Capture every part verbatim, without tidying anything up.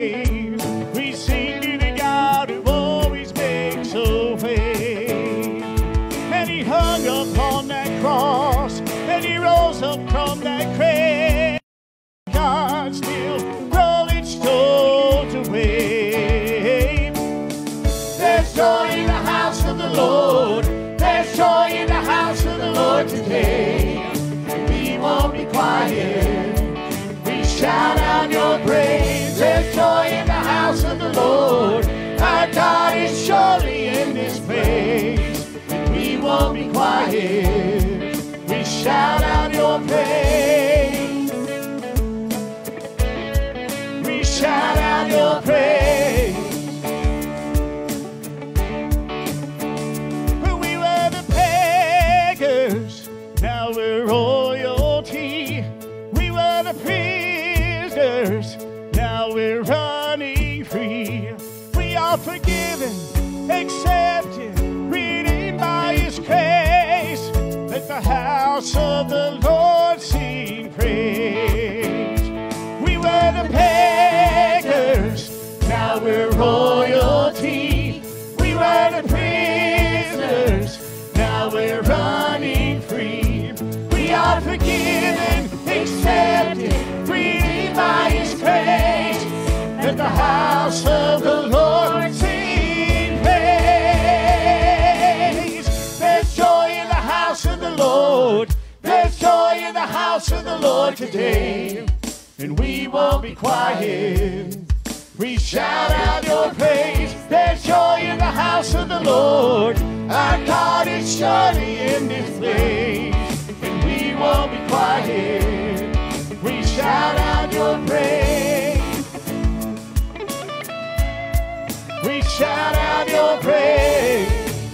We sing to the God who always makes a way. And he hung upon that cross, and he rose up from that grave. God still rolling stones away. There's joy in the house of the Lord. There's joy in the house of the Lord today. We won't be quiet. We shout out your praise. There's joy in the house of the Lord. Our God is surely in this place. We won't be quiet. We shout out your praise. We shout out your praise. We were the beggars, now we're royalty. We were the prisoners, now we're running free. We are forgiven, accepted, redeemed by his grace. Let the house of the Lord sing praise. We were the beggars, now we're royalty. We were the prisoners, now we're running free. We are forgiven, accepted, redeemed by his grace. Let the house of the Lord sing praise. There's joy in the house of the Lord. There's joy in the house of the Lord today. And we won't be quiet. We shout out your praise. There's joy in the house of the Lord. Our God is surely in this place. And we won't be quiet. We shout out your praise. We shout out your praise.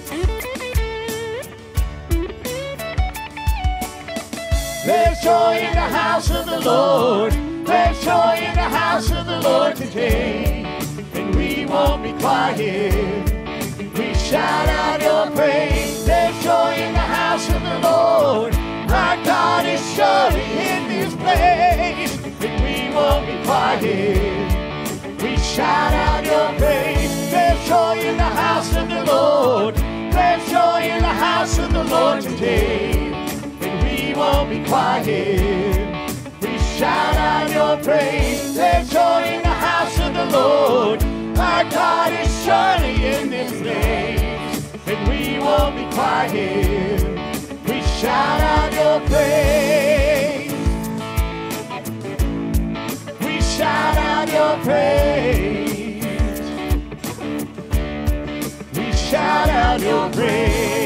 There's joy in the house of the Lord. There's joy in the house of the Lord today. And we won't be quiet. We shout out your praise. There's joy in the house of the Lord. Our God is surely in this place. And we won't be quiet. We shout out your praise. There's joy in the house of the Lord. There's joy in the house of the Lord today. And we won't be quiet. We shout out your praise. There's joy in the house of the Lord. Our God is surely in this place. And we won't be quiet. We shout out your praise. We shout out your praise. We shout out your praise.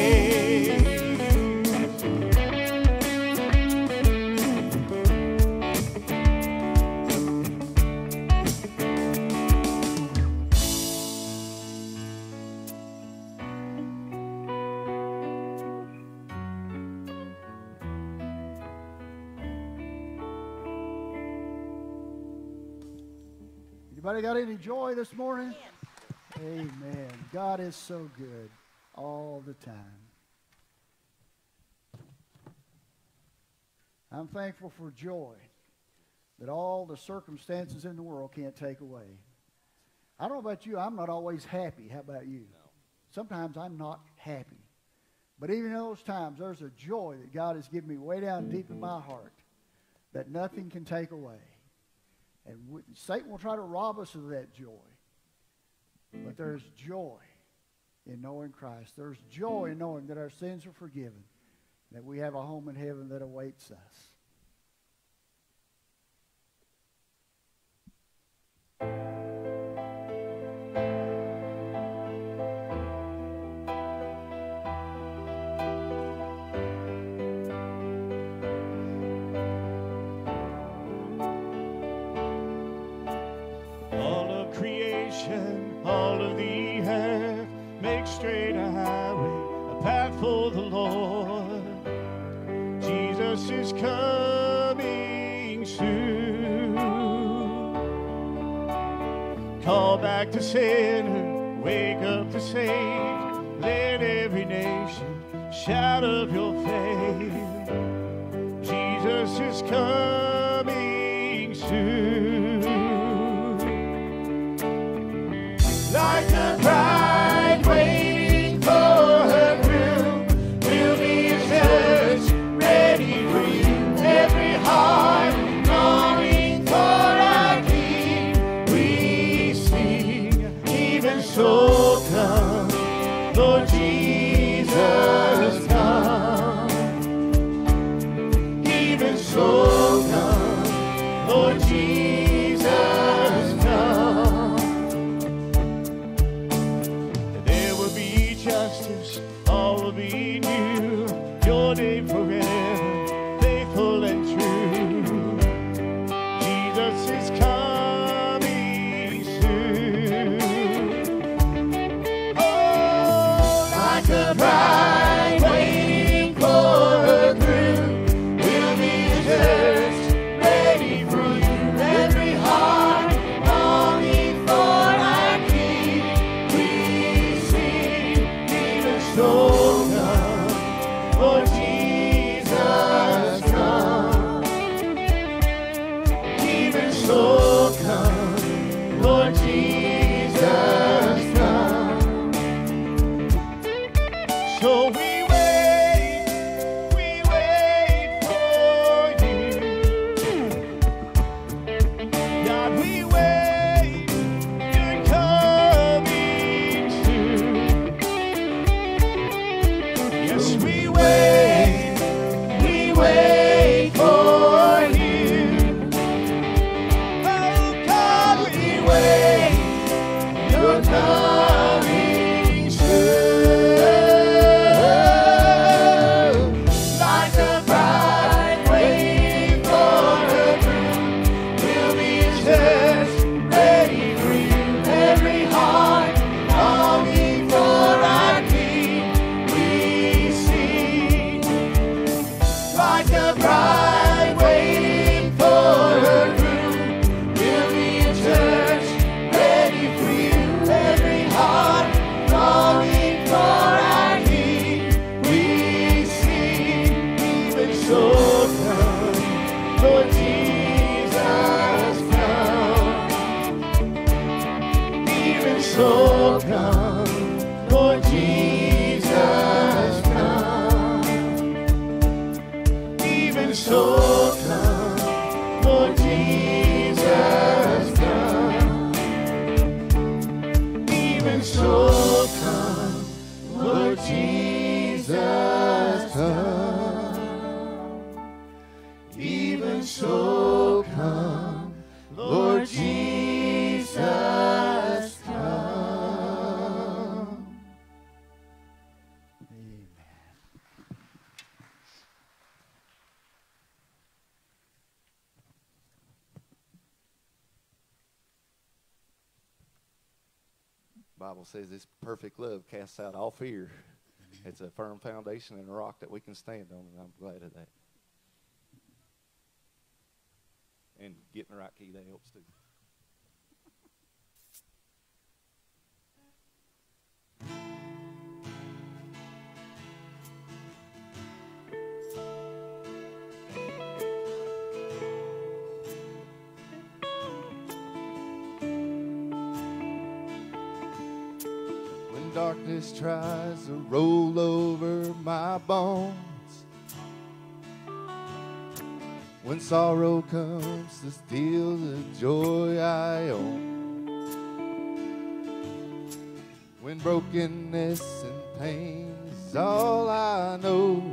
Anybody got any joy this morning? Amen. God is so good all the time. I'm thankful for joy that all the circumstances in the world can't take away. I don't know about you, I'm not always happy. How about you? No. Sometimes I'm not happy. But even in those times, there's a joy that God has given me way down deep in my heart that nothing can take away. And we, Satan will try to rob us of that joy. But there's joy in knowing Christ. There's joy in knowing that our sins are forgiven, that we have a home in heaven that awaits us. All of the earth, make straight a highway, a path for the Lord. Jesus is coming soon. Call back the sinner, wake up the saint. Let every nation shout of your faith. Jesus is coming soon. like a bride waiting for her groom. We'll be a church ready for you. Every heart longing for our King. We sing, even so come, Lord Jesus, come. Even so come, Lord Jesus, come. There will be justice, all will be new. Your name forever, faithful and true. Jesus is coming soon. Oh, like a bride waiting for her groom, we'll be a church ready for you. Every heart longing for our King. We sing, even so come, Lord Jesus, come. Even so come, Lord Jesus, come. So we wait, we wait for you. God, we wait, you're coming soon. Yes, we wait, we wait for you. Oh God, we wait, you're coming soon. Like a bride waiting for her groom, we'll be a church ready for you. Every heart longing for our King. We sing, like a bride waiting for her groom, we'll be a church ready for you. Every heart longing for our King. We sing, even so come, Lord Jesus, come. Even so come, Lord Jesus, come. Even so come, Lord Jesus, come. Even so come, Lord Jesus, come. Even so come, Lord Jesus, come. Amen. Bible says this perfect love casts out all fear. It's a firm foundation and a rock that we can stand on, and I'm glad of that. And getting the right key, that helps too. When darkness tries to roll over my bones, when sorrow comes to steal the joy I own, when brokenness and pain is all I know,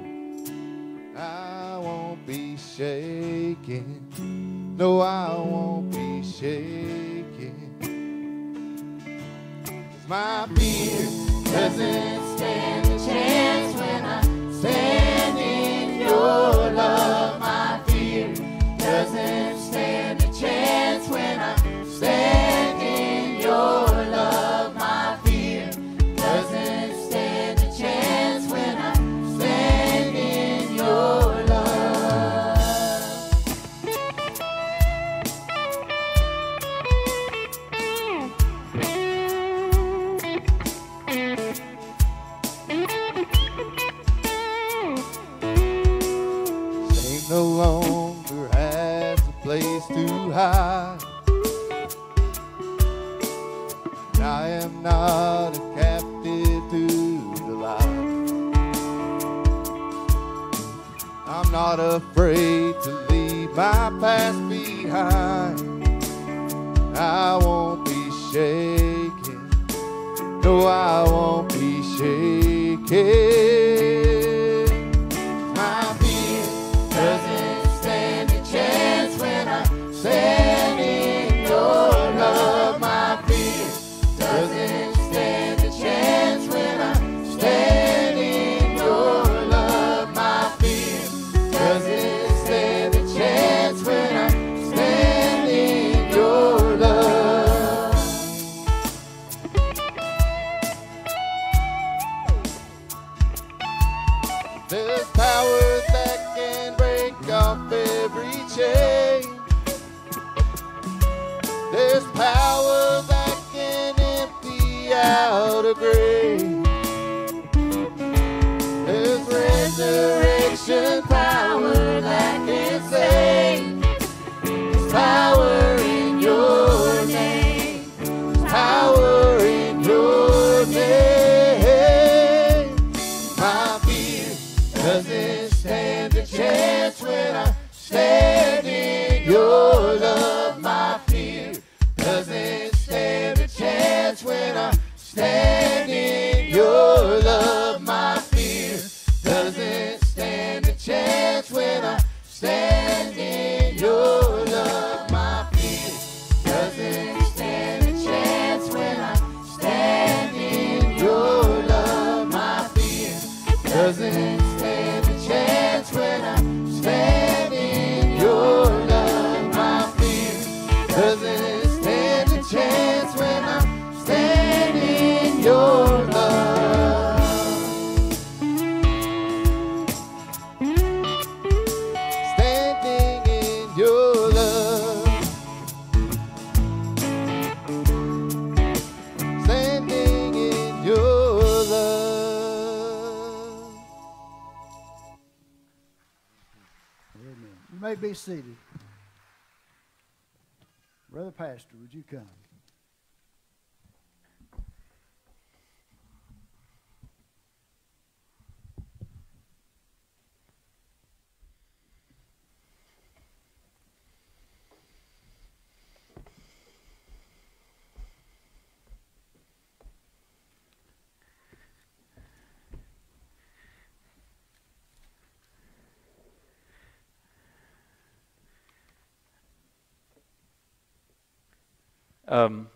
I won't be shaken. No, I won't be shaken. 'Cause my fear doesn't stand a chance when I stand in your love. My fear doesn't stand a chance when I stand in your love. My fear doesn't stand a chance when I stand in your love. I am not a captive to the lie. I'm not afraid to leave my past behind. I won't be shaken. No, I won't be shaken. My fear doesn't stand a chance when I stand in your love. My fear doesn't stand a chance when I stand in your love. My fear doesn't stand a chance when I stand in your love. There's power that can break off every chain. There's power that can empty out a grave. There's resurrection power that can save. There's power in your name. There's power in your name. My fear doesn't stand a chance when I stand in your love. My fear doesn't stand a chance when I stand in your love. My fear doesn't stand a chance when I stand in your love. My fear doesn't stand a chance when I stand in your love. My fear doesn't stand a chance when I stand in your love. My fear doesn't stand a chance when I stand in your love. Standing in your love. Standing in your love. Amen. You may be seated. Brother Pastor, would you come? Um,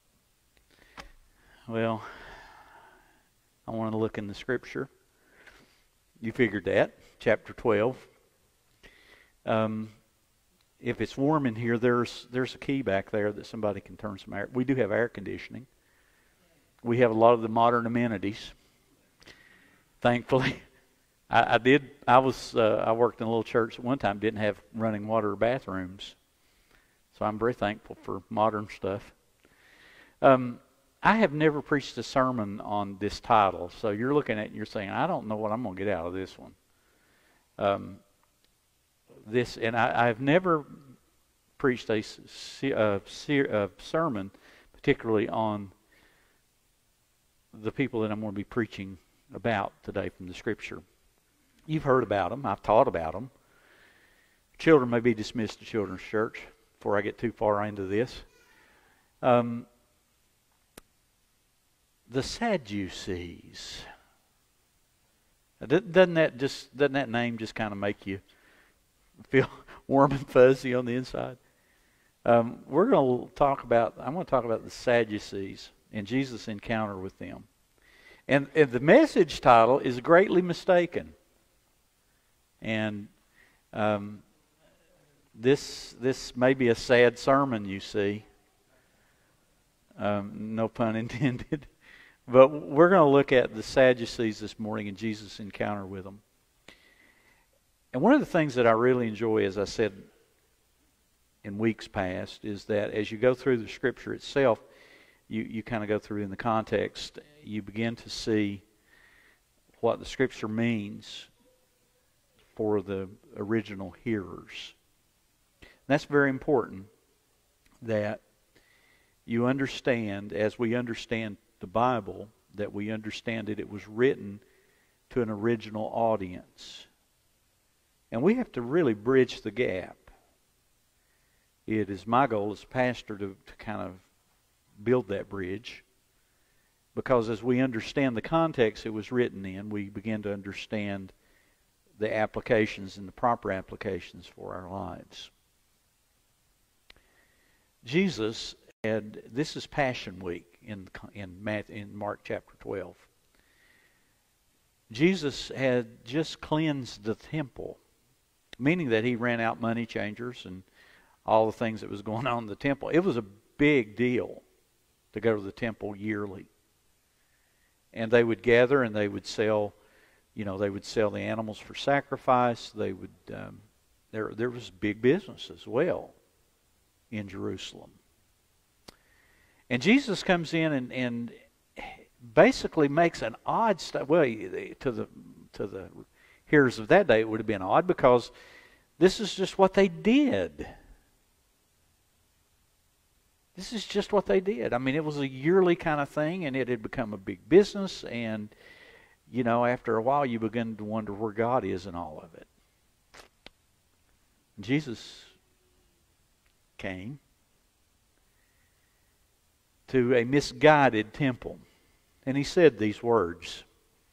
well, I want to look in the scripture. You figured that, chapter twelve. Um, if it's warm in here, there's there's a key back there that somebody can turn some air. We do have air conditioning. We have a lot of the modern amenities. Thankfully, I, I did. I was. Uh, I worked in a little church at one time. Didn't have running water or bathrooms. So I'm very thankful for modern stuff. Um, I have never preached a sermon on this title. So you're looking at it and you're saying, I don't know what I'm going to get out of this one. Um, this and I, I've never preached a, a, a sermon particularly on the people that I'm going to be preaching about today from the Scripture. You've heard about them. I've taught about them. Children may be dismissed to Children's Church before I get too far into this. Um, the Sadducees. Doesn't that just doesn't that name just kind of make you feel warm and fuzzy on the inside? Um, we're going to talk about. I'm going to talk about the Sadducees and Jesus' encounter with them. And, and the message title is Greatly Mistaken. And um, this this may be a sad sermon, you see. Um, no pun intended. But we're going to look at the Sadducees this morning and Jesus' encounter with them. And one of the things that I really enjoy, as I said in weeks past, is that as you go through the Scripture itself, you, you kind of go through in the context, you begin to see what the Scripture means for the original hearers. And that's very important, that you understand, as we understand the Bible, that we understand that it was written to an original audience. And we have to really bridge the gap. It is my goal as pastor to, to kind of build that bridge, because as we understand the context it was written in, we begin to understand the applications and the proper applications for our lives. Jesus had, this is Passion Week in in, Matthew, in Mark chapter twelve. Jesus had just cleansed the temple, meaning that he ran out money changers and all the things that was going on in the temple. It was a big deal to go to the temple yearly. And they would gather and they would sell, you know, they would sell the animals for sacrifice. They would, um, there, there was big business as well in Jerusalem. And Jesus comes in and, and basically makes an odd stuff. Well, to the to the hearers of that day, it would have been odd because this is just what they did. This is just what they did. I mean, it was a yearly kind of thing, and it had become a big business. And, you know, after a while, you begin to wonder where God is in all of it. Jesus came to a misguided temple, and he said these words.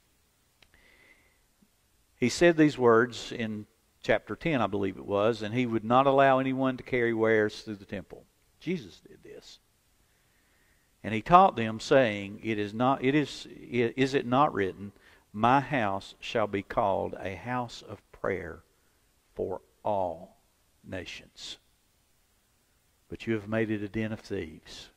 He said these words in chapter ten, I believe it was, and he would not allow anyone to carry wares through the temple. Jesus did this. And he taught them, saying, It is not it is is it not written, my house shall be called a house of prayer for all nations. But you have made it a den of thieves.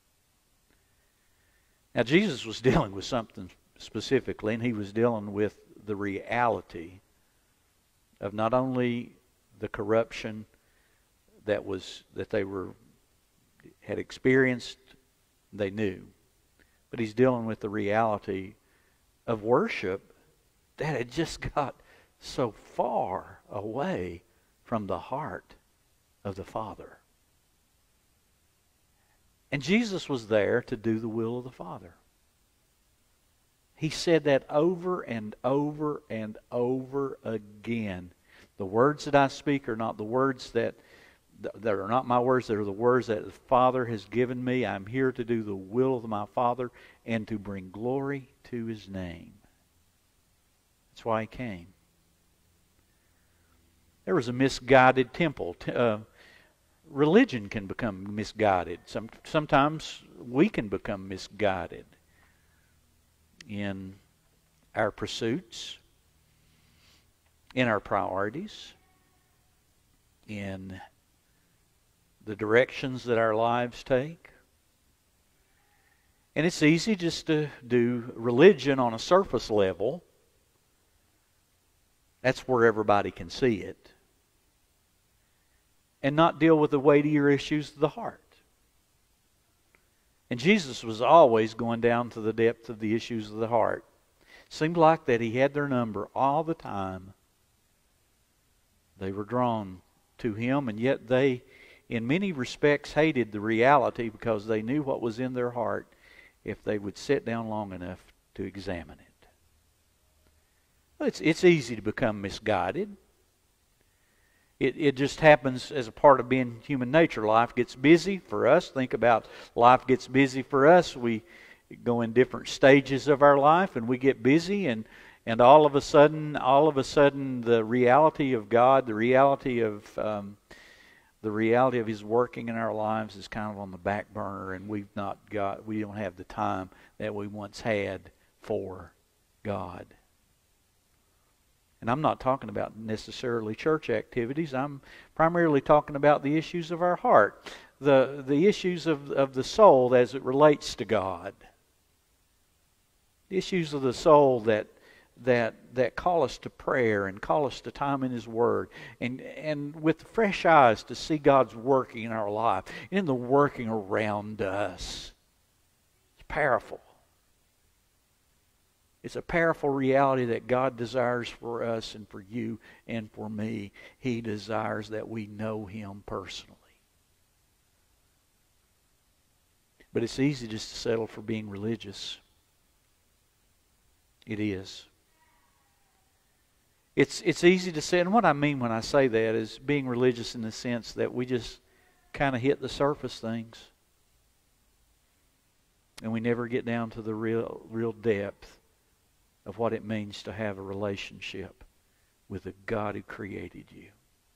Now Jesus was dealing with something specifically, and he was dealing with the reality of not only the corruption that was that they were had experienced, they knew, but he's dealing with the reality of worship that had just got so far away from the heart of the Father. And Jesus was there to do the will of the Father. He said that over and over and over again. The words that I speak are not the words that that are not my words, that are the words that the Father has given me. I'm here to do the will of my Father and to bring glory to His name. That's why He came. There was a misguided temple. Uh, religion can become misguided. Some, sometimes we can become misguided in our pursuits, in our priorities, in the directions that our lives take. And it's easy just to do religion on a surface level. That's where everybody can see it. And not deal with the weightier issues of the heart. And Jesus was always going down to the depth of the issues of the heart. Seemed like that He had their number all the time. They were drawn to Him, and yet they, in many respects, hated the reality because they knew what was in their heart if they would sit down long enough to examine it. Well, it's, it's easy to become misguided. It, it just happens as a part of being human nature. Life gets busy for us. Think about life gets busy for us. We go in different stages of our life and we get busy, and and all of a sudden, all of a sudden, the reality of God, the reality of um, the reality of His working in our lives is kind of on the back burner, and we've not got, we don't have the time that we once had for God. And I'm not talking about necessarily church activities. I'm primarily talking about the issues of our heart, the the issues of of the soul as it relates to God. The issues of the soul that that that call us to prayer and call us to time in His Word, and and with fresh eyes to see God's working in our life, in the working around us. It's powerful. It's a powerful reality that God desires for us and for you and for me. He desires that we know Him personally. But it's easy just to settle for being religious. It is. It's it's easy to say, and what I mean when I say that is being religious in the sense that we just kind of hit the surface things. And we never get down to the real real depth of what it means to have a relationship with the God who created you.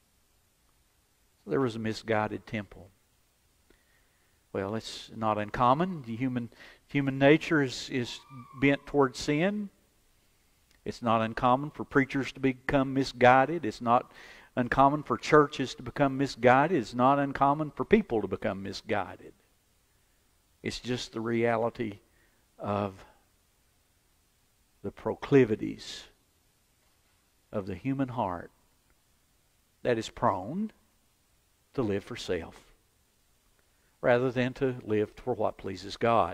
So there was a misguided temple. Well, it's not uncommon. The human human nature is, is bent towards sin. It's not uncommon for preachers to become misguided. It's not uncommon for churches to become misguided. It's not uncommon for people to become misguided. It's just the reality of the proclivities of the human heart that is prone to live for self rather than to live for what pleases God.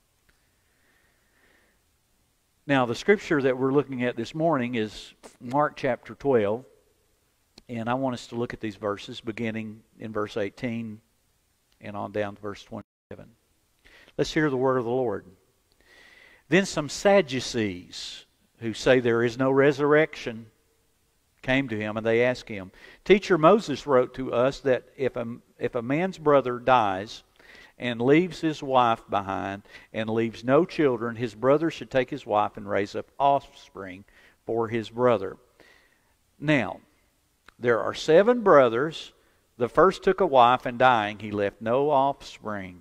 Now, the scripture that we're looking at this morning is Mark chapter twelve, and I want us to look at these verses beginning in verse eighteen and on down to verse twenty-seven. Let's hear the word of the Lord. Then some Sadducees, who say there is no resurrection, came to him, and they asked him, Teacher, Moses wrote to us that if a, if a man's brother dies and leaves his wife behind and leaves no children, his brother should take his wife and raise up offspring for his brother. Now, there are seven brothers. The first took a wife, and dying, he left no offspring.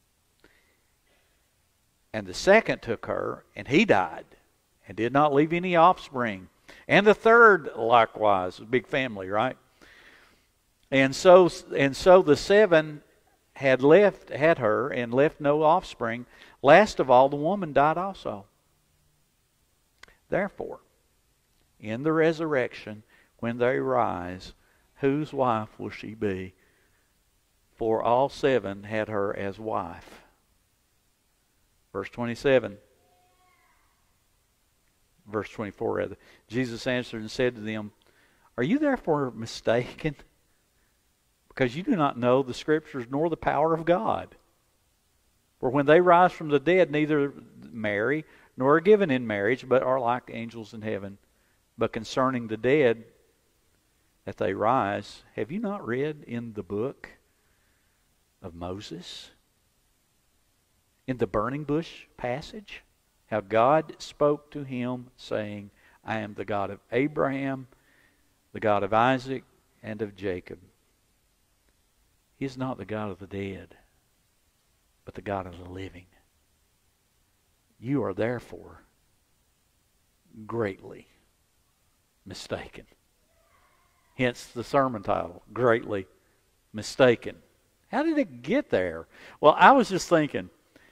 And the second took her, and he died, and did not leave any offspring. And the third likewise, a big family, right? And so, and so the seven had left, had her, and left no offspring. Last of all, the woman died also. Therefore, in the resurrection, when they rise, whose wife will she be? For all seven had her as wife. Verse twenty-seven. Verse twenty-four, rather. Jesus answered and said to them, Are you therefore mistaken? Because you do not know the Scriptures nor the power of God. For when they rise from the dead, neither marry nor are given in marriage, but are like angels in heaven. But concerning the dead, that they rise, have you not read in the book of Moses, in the burning bush passage, how God spoke to him, saying, I am the God of Abraham, the God of Isaac, and of Jacob. He is not the God of the dead, but the God of the living. You are therefore greatly mistaken. Hence the sermon title, Greatly Mistaken. How did it get there? Well, I was just thinking,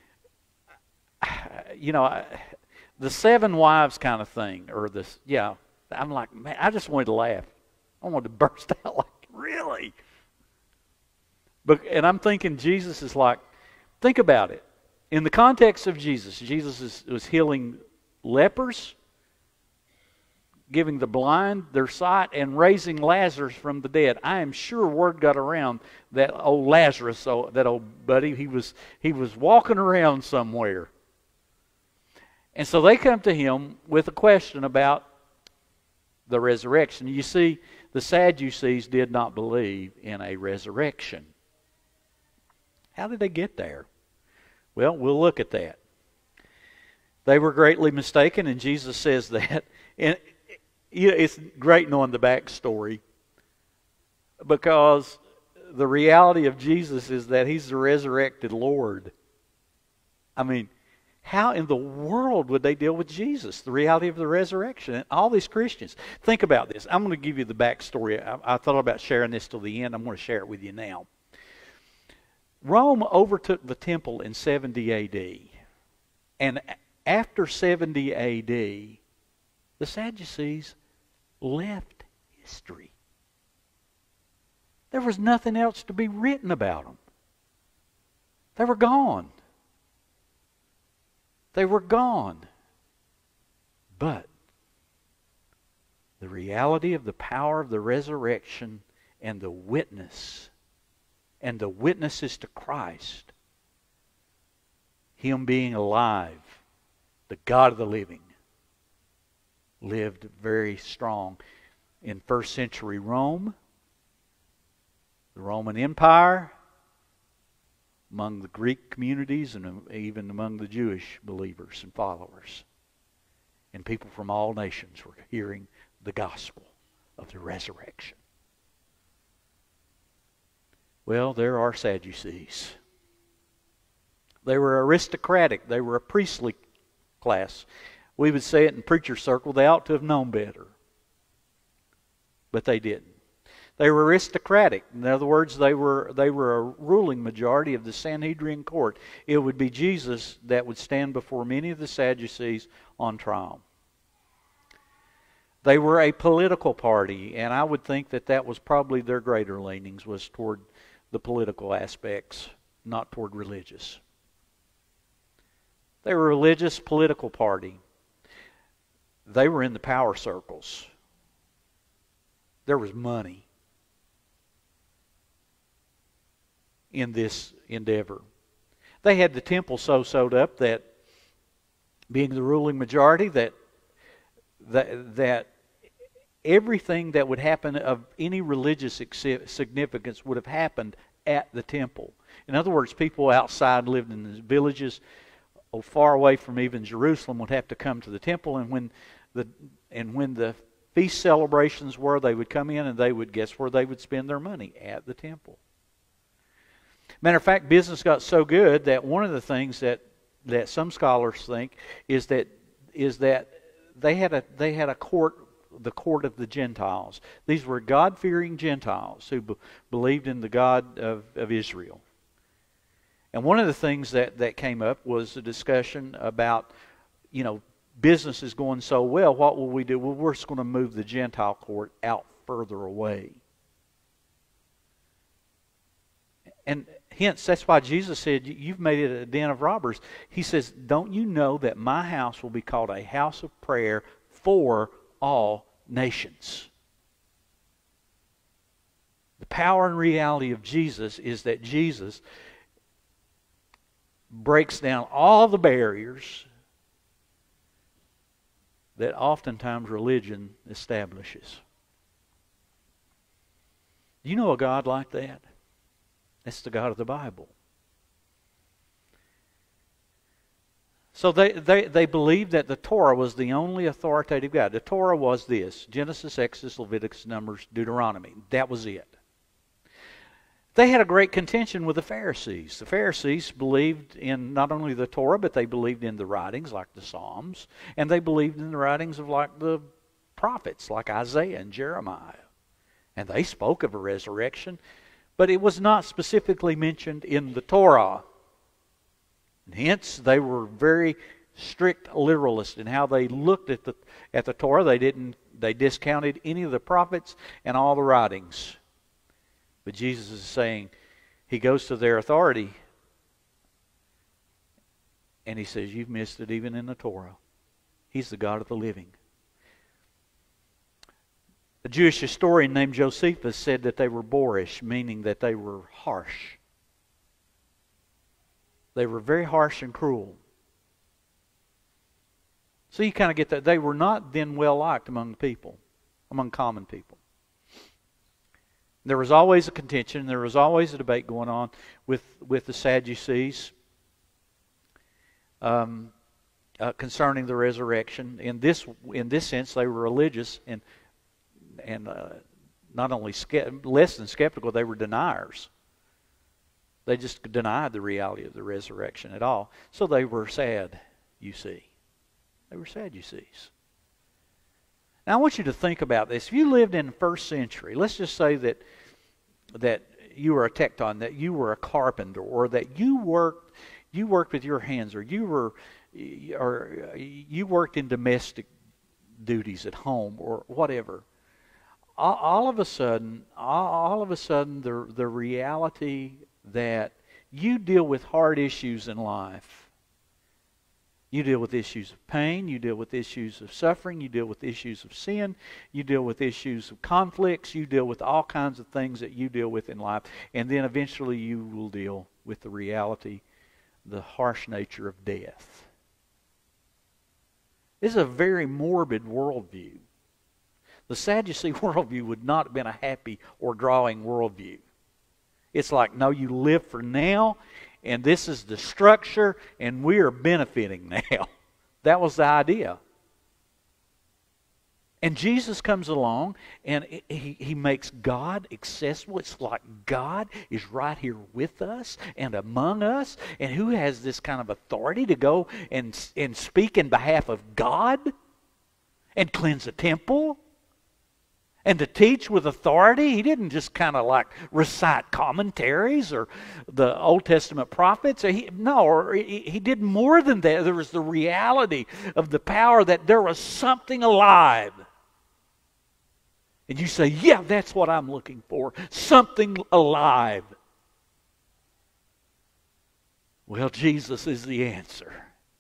you know, I, the seven wives kind of thing, or this, yeah, I'm like, man, I just wanted to laugh. I wanted to burst out like, really? But, and I'm thinking Jesus is like, think about it. In the context of Jesus, Jesus is, was healing lepers, giving the blind their sight, and raising Lazarus from the dead. I am sure word got around that old Lazarus, that old buddy, he was he was walking around somewhere. And so they come to him with a question about the resurrection. You see, the Sadducees did not believe in a resurrection. How did they get there? Well, we'll look at that. They were greatly mistaken, and Jesus says that. And it's great knowing the backstory, because the reality of Jesus is that He's the resurrected Lord. I mean, how in the world would they deal with Jesus? The reality of the resurrection. And all these Christians. Think about this. I'm going to give you the backstory. I, I thought about sharing this till the end. I'm going to share it with you now. Rome overtook the temple in seventy A D. And after seventy A D, the Sadducees left history. There was nothing else to be written about them. They were gone. They were gone. But the reality of the power of the resurrection and the witness and the witnesses to Christ Him being alive, the God of the living, lived very strong in first century Rome, the Roman Empire, among the Greek communities, and even among the Jewish believers and followers. And people from all nations were hearing the gospel of the resurrection. Well, there are Sadducees. They were aristocratic. They were a priestly class. We would say it in preacher circle, they ought to have known better. But they didn't. They were aristocratic. In other words, they were they were a ruling majority of the Sanhedrin court. It would be Jesus that would stand before many of the Sadducees on trial. They were a political party, and I would think that that was probably their greater leanings, was toward the political aspects, not toward religious. They were a religious political party. They were in the power circles. There was money in this endeavor. They had the temple so sewed up that, being the ruling majority, that that, that everything that would happen of any religious significance would have happened at the temple. In other words, people outside lived in the villages far away from even Jerusalem would have to come to the temple, and when the and when the feast celebrations were, they would come in and they would guess where they would spend their money, at the temple. Matter of fact, business got so good that one of the things that, that some scholars think is that is that they had a they had a court, the court of the Gentiles. These were God-fearing Gentiles who be, believed in the God of, of Israel. And one of the things that, that came up was a discussion about, you know, business is going so well, what will we do? Well, we're just going to move the Gentile court out further away. And hence, that's why Jesus said, you've made it a den of robbers. He says, don't you know that my house will be called a house of prayer for all nations? The power and reality of Jesus is that Jesus breaks down all the barriers that oftentimes religion establishes. Do you know a God like that? That's the God of the Bible. So they, they, they believed that the Torah was the only authoritative God. The Torah was this: Genesis, Exodus, Leviticus, Numbers, Deuteronomy. That was it. They had a great contention with the Pharisees. The Pharisees believed in not only the Torah, but they believed in the writings like the Psalms, and they believed in the writings of like the prophets like Isaiah and Jeremiah. And they spoke of a resurrection, but it was not specifically mentioned in the Torah. And hence, they were very strict literalists in how they looked at the at the Torah. They didn't they discounted any of the prophets and all the writings. But Jesus is saying, He goes to their authority, and He says, you've missed it even in the Torah. He's the God of the living. A Jewish historian named Josephus said that they were boorish, meaning that they were harsh. They were very harsh and cruel. So you kind of get that. They were not then well liked among the people, among common people. There was always a contention, there was always a debate going on with, with the Sadducees um, uh, concerning the resurrection. In this in this sense, they were religious and and uh, not only ske- less than skeptical, they were deniers. They just denied the reality of the resurrection at all. So they were sad, you see. They were Sadducees. Now I want you to think about this. If you lived in the first century, let's just say that that you were a tecton, that you were a carpenter, or that you worked you worked with your hands, or you were or you worked in domestic duties at home, or whatever. All, all of a sudden, all, all of a sudden, the the reality that you deal with hard issues in life. You deal with issues of pain, you deal with issues of suffering, you deal with issues of sin, you deal with issues of conflicts, you deal with all kinds of things that you deal with in life, and then eventually you will deal with the reality the harsh nature of death. This is a very morbid worldview. The Sadducee worldview would not have been a happy or drawing worldview. It's like, no, you live for now, and this is the structure, and we are benefiting now. That was the idea. And Jesus comes along, and he, he makes God accessible. It's like God is right here with us and among us. And who has this kind of authority to go and, and speak in behalf of God and cleanse a temple and to teach with authority? He didn't just kind of like recite commentaries or the Old Testament prophets. He, no, or he, he did more than that. There was the reality of the power that there was something alive. And you say, yeah, that's what I'm looking for. Something alive. Well, Jesus is the answer.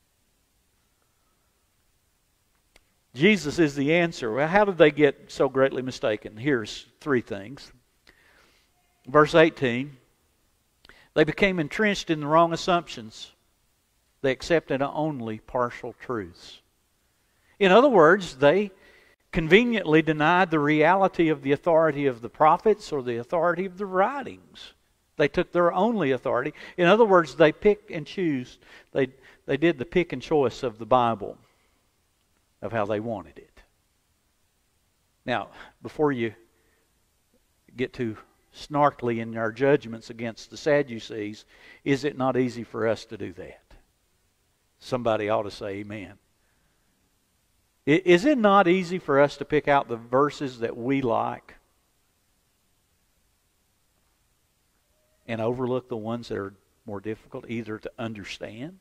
Jesus is the answer. Well, how did they get so greatly mistaken? Here's three things. Verse eighteen, they became entrenched in the wrong assumptions. They accepted only partial truths. In other words, they conveniently denied the reality of the authority of the prophets or the authority of the writings. They took their only authority. In other words, they picked and chose. They, they did the pick and choice of the Bible, of how they wanted it. Now, before you get too snarkly in our judgments against the Sadducees, is it not easy for us to do that? Somebody ought to say amen. Is it not easy for us to pick out the verses that we like and overlook the ones that are more difficult either to understand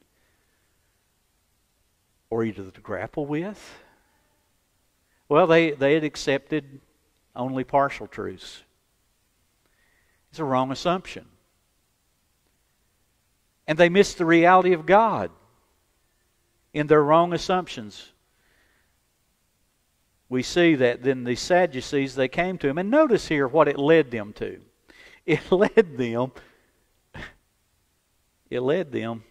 or either to grapple with? Well, they, they had accepted only partial truths. It's a wrong assumption. And they missed the reality of God in their wrong assumptions. We see that then the Sadducees, they came to him. And notice here what it led them to. It led them, it led them,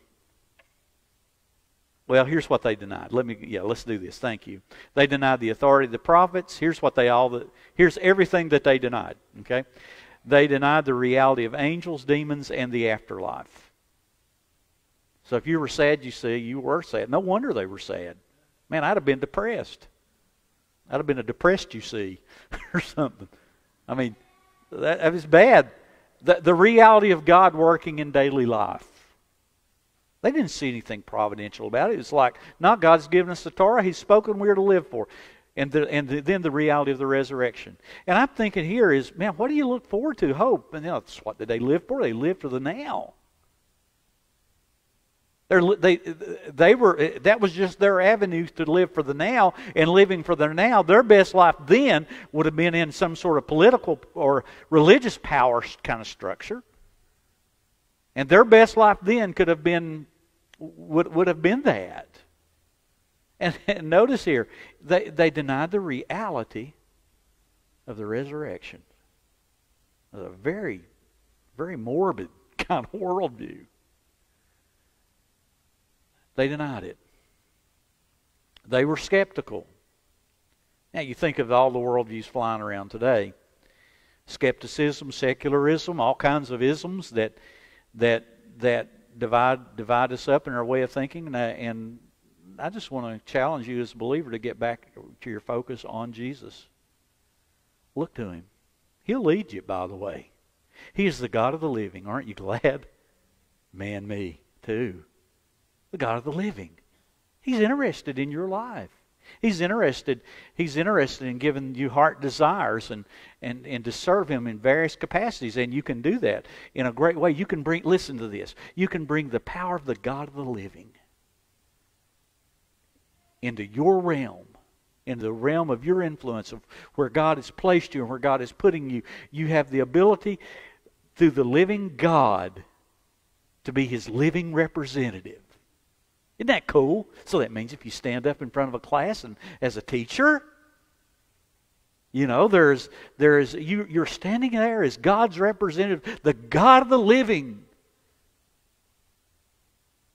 well, here's what they denied. Let me, yeah, let's do this. Thank you. They denied the authority of the prophets. Here's what they all, here's everything that they denied, okay? They denied the reality of angels, demons, and the afterlife. So if you were sad, you see, you were sad. No wonder they were sad. Man, I'd have been depressed. I'd have been a depressed, you see, or something. I mean, that, that was bad. The, the reality of God working in daily life. They didn't see anything providential about it. It's like, no, God's given us the Torah. He's spoken we're to live for. And, the, and the, then the reality of the resurrection. And I'm thinking here is, man, what do you look forward to? Hope. And you know, that's what did they live for? They lived for the now. They're, they, they were, that was just their avenue to live for the now, and living for the now. Their best life then would have been in some sort of political or religious power kind of structure. And their best life then could have been, would, would have been that. And, and notice here, they, they denied the reality of the resurrection. A very, very morbid kind of worldview. They denied it. They were skeptical. Now you think of all the worldviews flying around today. Skepticism, secularism, all kinds of isms that that that divide divide us up in our way of thinking. And, and I just want to challenge you as a believer to get back to your focus on Jesus. Look to Him. He'll lead you, by the way. He is the God of the living. Aren't you glad? Man, me too. The God of the living. He's interested in your life. He's interested, He's interested in giving you heart desires and, and, and to serve Him in various capacities. And you can do that in a great way. You can bring, listen to this, you can bring the power of the God of the living into your realm, into the realm of your influence, of where God has placed you and where God is putting you. You have the ability through the living God to be His living representative. Isn't that cool? So that means if you stand up in front of a class and as a teacher, you know, there's there's you you're standing there as God's representative, the God of the living.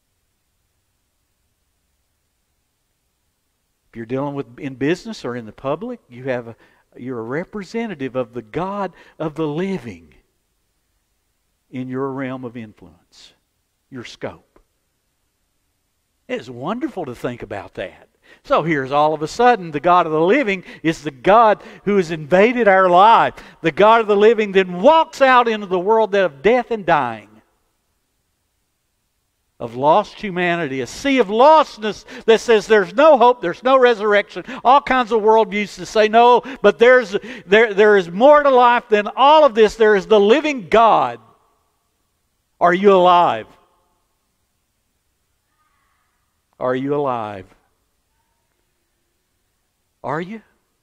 If you're dealing with in business or in the public, you have a, you're a representative of the God of the living in your realm of influence, your scope. It's wonderful to think about that. So here's all of a sudden the God of the living is the God who has invaded our life. The God of the living then walks out into the world of death and dying, of lost humanity, a sea of lostness that says there's no hope, there's no resurrection. All kinds of worldviews to say no, but there's there there is more to life than all of this. There is the living God. Are you alive? Are you alive? Are you?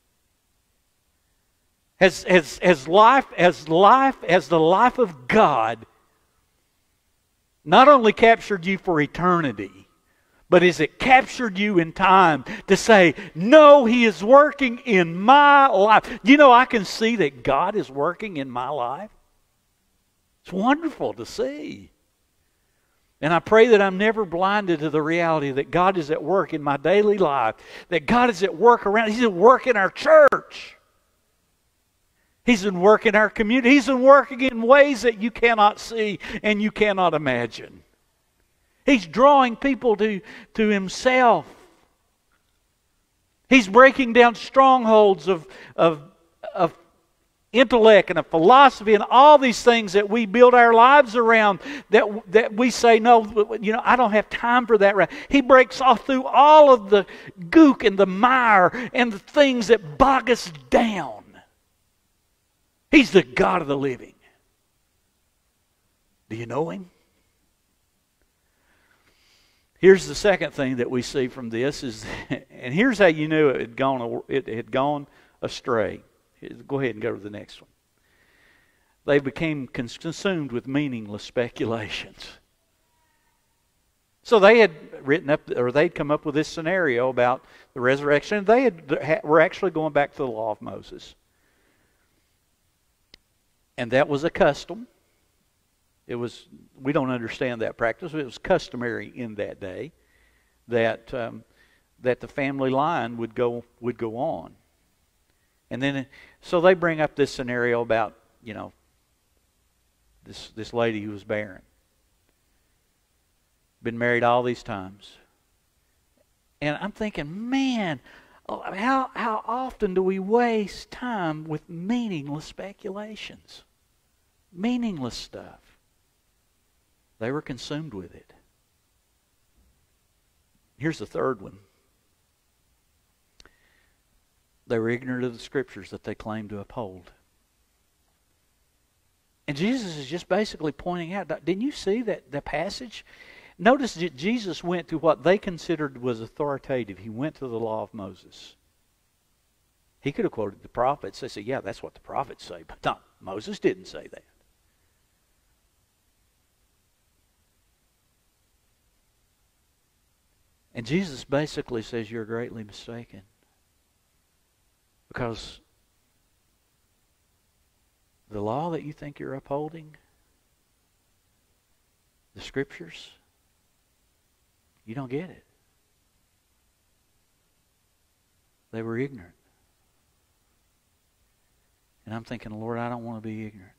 Has, has, has life, has life, has the life of God not only captured you for eternity, but has it captured you in time to say, no, He is working in my life. You know, I can see that God is working in my life. It's wonderful to see. And I pray that I'm never blinded to the reality that God is at work in my daily life, that God is at work around. He's at work in our church. He's at work in our community. He's at working in ways that you cannot see and you cannot imagine. He's drawing people to, to Himself. He's breaking down strongholds of, of, of intellect and a philosophy and all these things that we build our lives around, that that we say, no, you know, I don't have time for that. He breaks off through all of the gook and the mire and the things that bog us down. He's the God of the living. Do you know Him? Here's the second thing that we see from this is, and here's how you knew it had gone, it had gone astray. Go ahead and go to the next one. They became consumed with meaningless speculations. So they had written up, or they'd come up with this scenario about the resurrection. They had, were actually going back to the law of Moses. And that was a custom. It was, we don't understand that practice, but it was customary in that day that um, that the family line would go would go on. And then, so they bring up this scenario about, you know, this this lady who was barren. Been married all these times. And I'm thinking, man, how how often do we waste time with meaningless speculations? Meaningless stuff. They were consumed with it. Here's the third one. They were ignorant of the Scriptures that they claimed to uphold. And Jesus is just basically pointing out, didn't you see that the passage? Notice that Jesus went to what they considered was authoritative. He went to the law of Moses. He could have quoted the prophets. They said, yeah, that's what the prophets say. But no, Moses didn't say that. And Jesus basically says, you're greatly mistaken. Because the law that you think you're upholding, the Scriptures, you don't get it. They were ignorant. And I'm thinking, Lord, I don't want to be ignorant.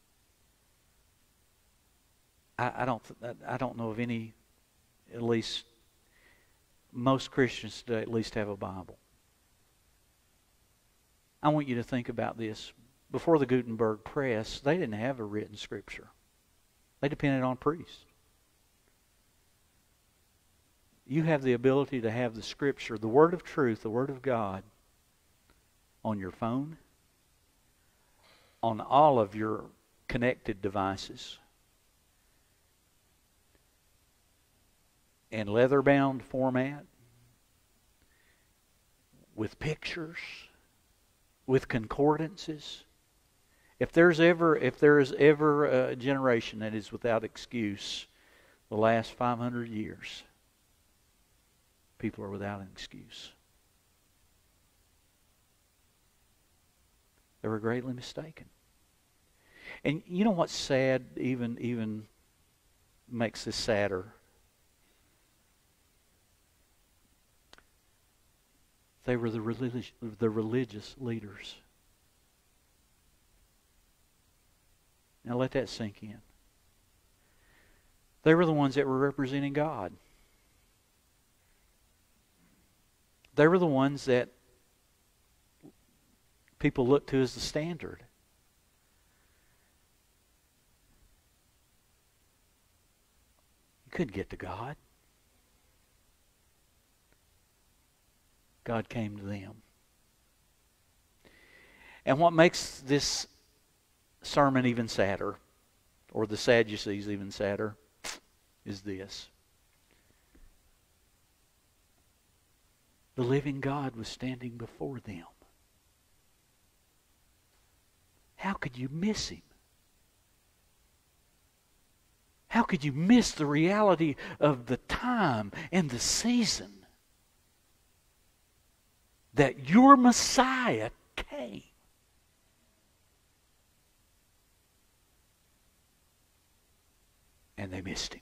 I, I don't. I don't know of any, at least most Christians today at least have a Bible. I want you to think about this. Before the Gutenberg press, they didn't have a written Scripture. They depended on priests. You have the ability to have the Scripture, the Word of truth, the Word of God, on your phone, on all of your connected devices, in leather-bound format, with pictures, with concordances. If there's ever, if there is ever a generation that is without excuse, the last five hundred years, people are without an excuse. They were greatly mistaken. And you know what's sad, even even makes this sadder? They were the religious, the religious leaders. Now let that sink in. They were the ones that were representing God. They were the ones that people looked to as the standard. You couldn't get to God. God came to them. And what makes this sermon even sadder, or the Sadducees even sadder, is this. The living God was standing before them. How could you miss Him? How could you miss the reality of the time and the season that your Messiah came? And they missed Him.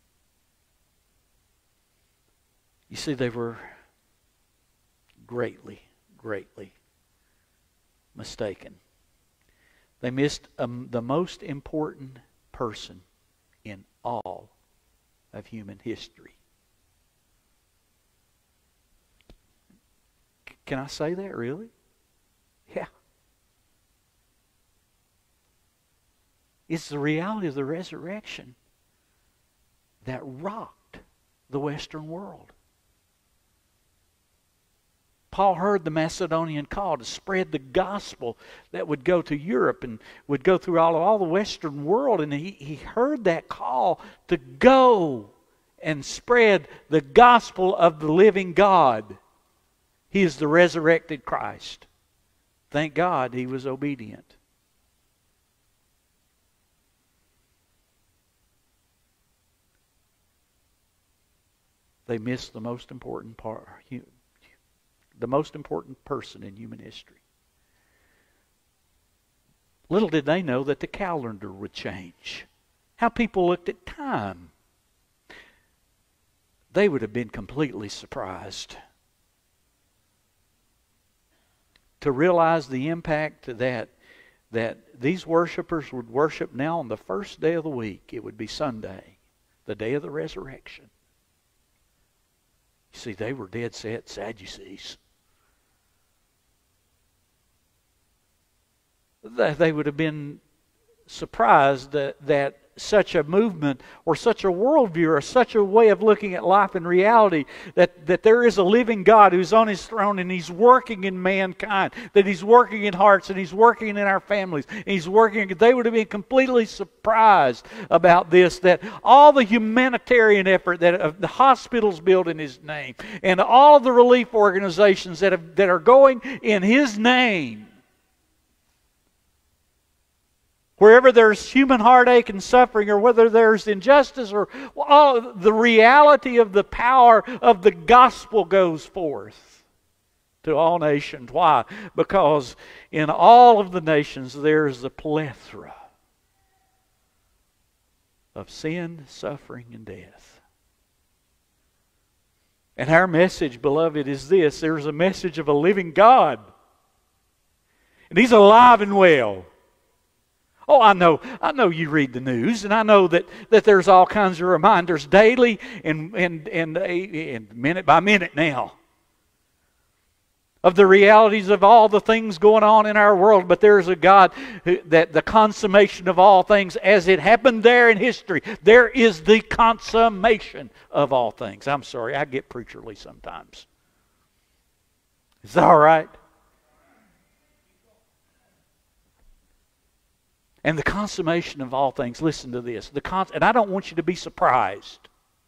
You see, they were greatly, greatly mistaken. They missed um, the most important person in all of human history. C- can I say that, really? Yeah. It's the reality of the resurrection that rocked the Western world. Paul heard the Macedonian call to spread the gospel that would go to Europe and would go through all of all the Western world. And he, he heard that call to go and spread the gospel of the living God. He is the resurrected Christ. Thank God he was obedient. They missed the most important part. The most important person in human history. Little did they know that the calendar would change. How people looked at time. They would have been completely surprised to realize the impact that, that these worshipers would worship now on the first day of the week. It would be Sunday, the day of the resurrection. You see, they were dead set Sadducees. They would have been surprised that, that such a movement or such a worldview or such a way of looking at life and reality, that, that there is a living God who's on His throne and He's working in mankind, that He's working in hearts and He's working in our families. And He's working. They would have been completely surprised about this, that all the humanitarian effort that uh, the hospitals built in His name and all the relief organizations that, have, that are going in His name, wherever there's human heartache and suffering, or whether there's injustice, or all, the reality of the power of the gospel goes forth to all nations. Why? Because in all of the nations there's a plethora of sin, suffering, and death. And our message, beloved, is this. There's a message of a living God. And He's alive and well. Oh, I know, I know you read the news, and I know that, that there's all kinds of reminders daily and, and, and, and minute by minute now of the realities of all the things going on in our world. But there's a God who, that the consummation of all things, as it happened there in history, there is the consummation of all things. I'm sorry, I get preacherly sometimes. Is that all right? And the consummation of all things, listen to this. The cons- and I don't want you to be surprised.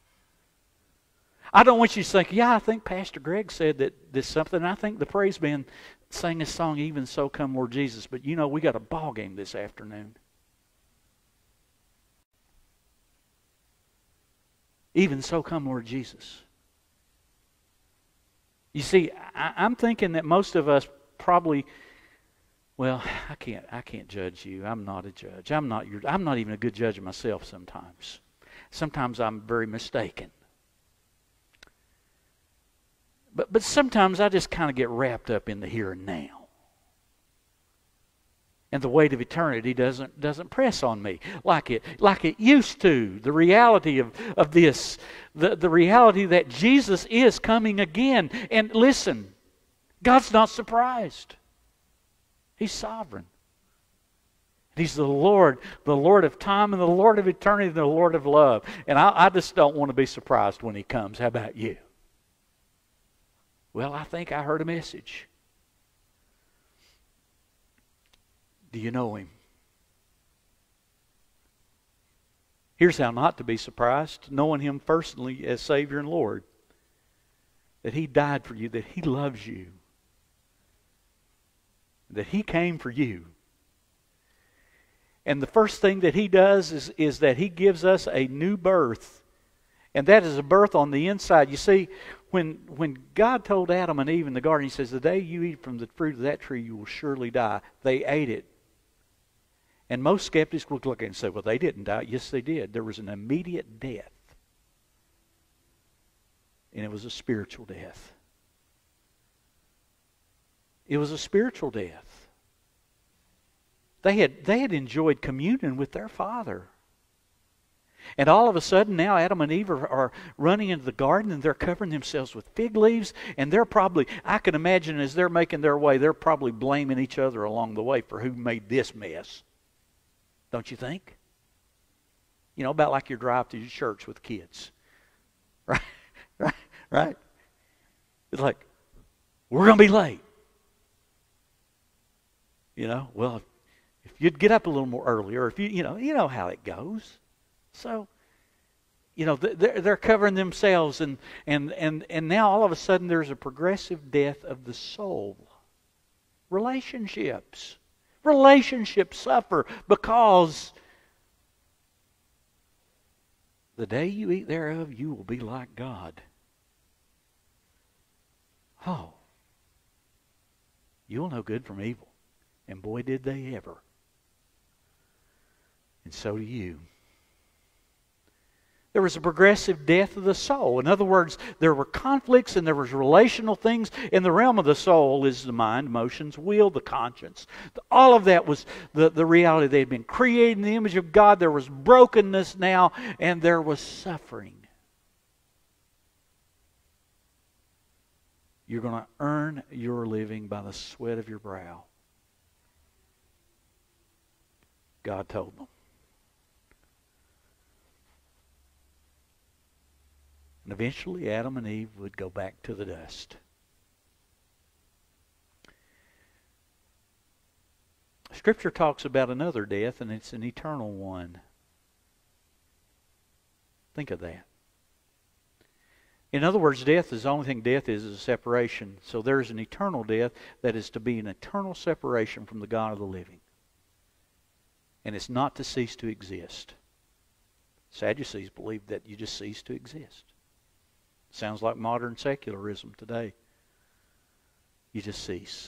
I don't want you to think, yeah, I think Pastor Greg said that this something. I think the praise band sang this song, Even So Come Lord Jesus. But you know, we got a ball game this afternoon. Even so come Lord Jesus. You see, I, I'm thinking that most of us probably... Well, I can't I can't judge you. I'm not a judge. I'm not your I'm not even a good judge of myself sometimes. Sometimes I'm very mistaken. But, but sometimes I just kind of get wrapped up in the here and now. And the weight of eternity doesn't doesn't press on me like it like it used to. The reality of, of this, the, the reality that Jesus is coming again. And listen, God's not surprised. He's sovereign. He's the Lord, the Lord of time and the Lord of eternity and the Lord of love. And I, I just don't want to be surprised when He comes. How about you? Well, I think I heard a message. Do you know Him? Here's how not to be surprised. Knowing Him personally as Savior and Lord. That He died for you. That He loves you. That He came for you. And the first thing that He does is, is that He gives us a new birth. And that is a birth on the inside. You see, when when God told Adam and Eve in the garden, He says, the day you eat from the fruit of that tree, you will surely die. They ate it. And most skeptics would look at it and say, well, they didn't die. Yes, they did. There was an immediate death. And it was a spiritual death. It was a spiritual death. They had, they had enjoyed communion with their Father. And all of a sudden now Adam and Eve are, are running into the garden and they're covering themselves with fig leaves. And they're probably, I can imagine as they're making their way, they're probably blaming each other along the way for who made this mess. Don't you think? You know, about like your drive to your church with kids. Right? Right? Right? It's like, we're going to be late. You know, well, if, if you'd get up a little more early, or if you, you know, you know how it goes. So, you know, they're, they're covering themselves, and, and, and, and now all of a sudden there's a progressive death of the soul. Relationships. Relationships suffer because the day you eat thereof, you will be like God. Oh, you'll know good from evil. And boy, did they ever. And so do you. There was a progressive death of the soul. In other words, there were conflicts and there was relational things. In the realm of the soul is the mind, emotions, will, the conscience. All of that was the, the reality. They had been created in the image of God. There was brokenness now and there was suffering. You're going to earn your living by the sweat of your brow. God told them. And eventually Adam and Eve would go back to the dust. Scripture talks about another death, and it's an eternal one. Think of that. In other words, death is the only thing death is, is a separation. So there is an eternal death that is to be an eternal separation from the God of the living. And it's not to cease to exist. Sadducees believe that you just cease to exist. Sounds like modern secularism today. You just cease.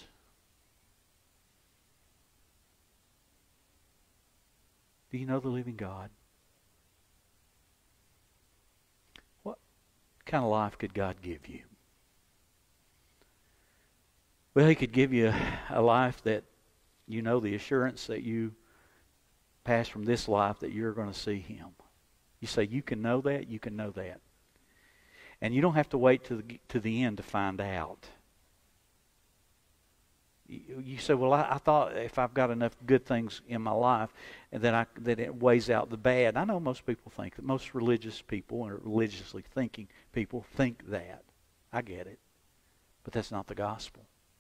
Do you know the living God? What kind of life could God give you? Well, He could give you a life that you know the assurance that you pass from this life that you're going to see Him. You say you can know that, you can know that. And you don't have to wait to the, to the end to find out. You, you say, well, I, I thought if I've got enough good things in my life, and then I that it weighs out the bad. I know most people think that. Most religious people or religiously thinking people think that. I get it. But that's not the gospel.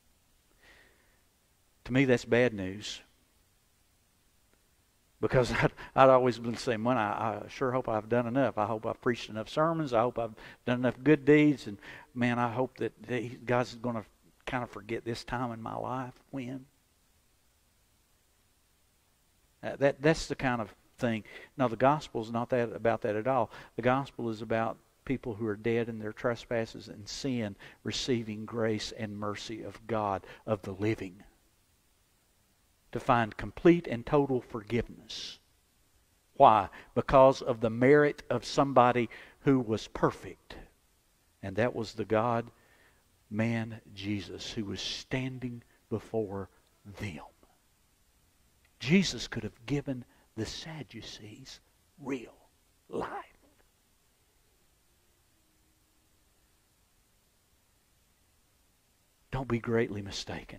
To me, that's bad news. Because I'd, I'd always been saying, well, I, I sure hope I've done enough. I hope I've preached enough sermons. I hope I've done enough good deeds. And, man, I hope that, that God's going to kind of forget this time in my life. When? Uh, that That's the kind of thing. No, the gospel is not that about that at all. The gospel is about people who are dead in their trespasses and sin receiving grace and mercy of God, of the living. To find complete and total forgiveness. Why? Because of the merit of somebody who was perfect. And that was the God man Jesus who was standing before them. Jesus could have given the Sadducees real life. Don't be greatly mistaken.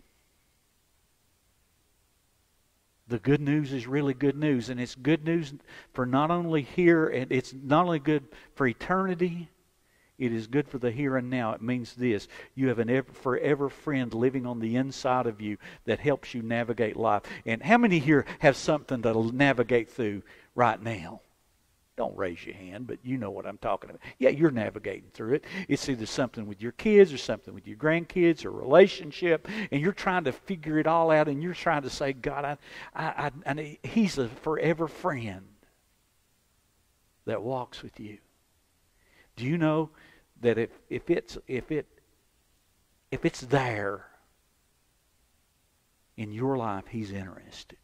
The good news is really good news, and it's good news for not only here, and it's not only good for eternity, it is good for the here and now. It means this: you have an ever, forever friend living on the inside of you that helps you navigate life. And how many here have something to navigate through right now? Don't raise your hand, but you know what I'm talking about. Yeah, you're navigating through it. It's either something with your kids or something with your grandkids or a relationship, and you're trying to figure it all out, and you're trying to say, God, I, I, I, I, He's a forever friend that walks with you. Do you know that if, if it's if it if it's there in your life, He's interested.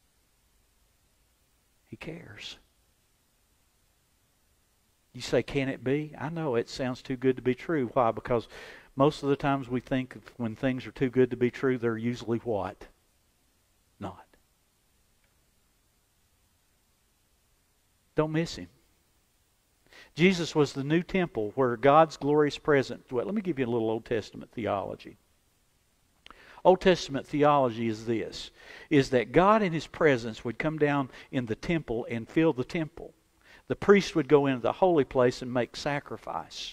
He cares. You say, can it be? I know it sounds too good to be true. Why? Because most of the times we think when things are too good to be true, they're usually what? Not. Don't miss Him. Jesus was the new temple where God's glorious presence dwelt. Let me give you a little Old Testament theology. Old Testament theology is this, is that God in His presence would come down in the temple and fill the temple. The priest would go into the holy place and make sacrifice.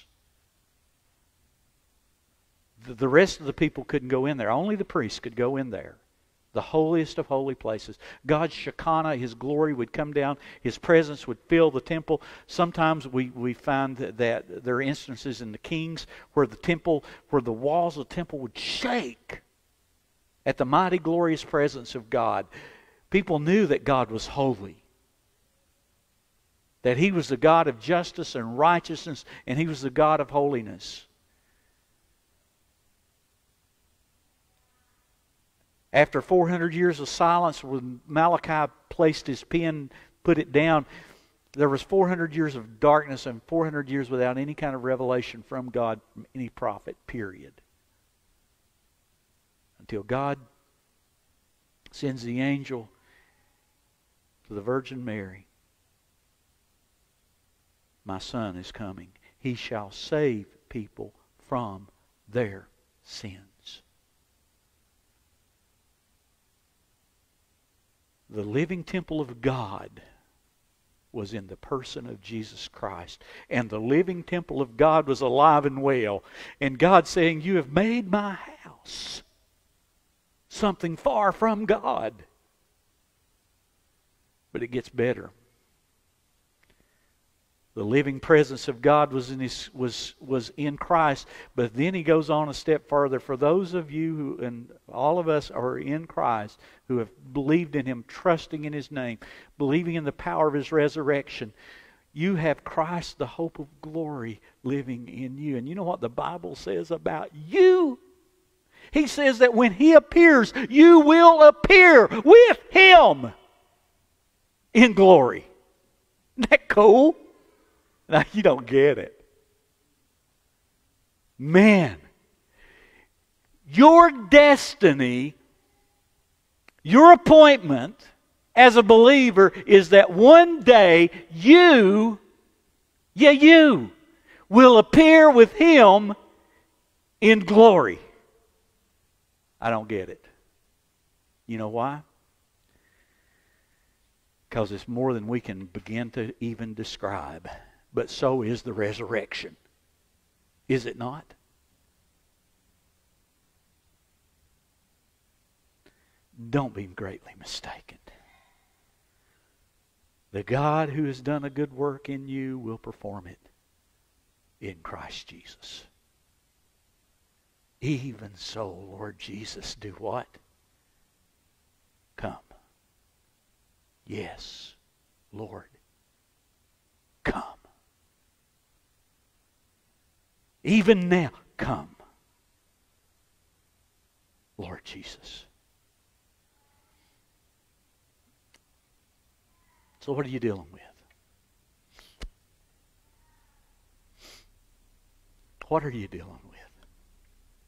The, the rest of the people couldn't go in there. Only the priest could go in there. The holiest of holy places. God's Shekinah, His glory would come down. His presence would fill the temple. Sometimes we, we find that, that there are instances in the Kings where the temple, where the walls of the temple would shake at the mighty, glorious presence of God. People knew that God was holy. That He was the God of justice and righteousness, and He was the God of holiness. After four hundred years of silence, when Malachi placed his pen, put it down, there was four hundred years of darkness and four hundred years without any kind of revelation from God, from any prophet, period. Until God sends the angel to the Virgin Mary. My Son is coming. He shall save people from their sins. The living temple of God was in the person of Jesus Christ. And the living temple of God was alive and well. And God saying, you have made my house something far from God. But it gets better. The living presence of God was in his, was was in Christ, but then He goes on a step further. For those of you who, and all of us are in Christ, who have believed in Him, trusting in His name, believing in the power of His resurrection, you have Christ, the hope of glory, living in you. And you know what the Bible says about you? He says that when He appears, you will appear with Him in glory. Isn't that cool? Now, you don't get it. Man, your destiny, your appointment as a believer is that one day you, yeah, you, will appear with Him in glory. I don't get it. You know why? Because it's more than we can begin to even describe. But so is the resurrection. Is it not? Don't be greatly mistaken. The God who has done a good work in you will perform it in Christ Jesus. Even so, Lord Jesus, do what? Come. Yes, Lord, come. Even now, come. Lord Jesus. So what are you dealing with? What are you dealing with?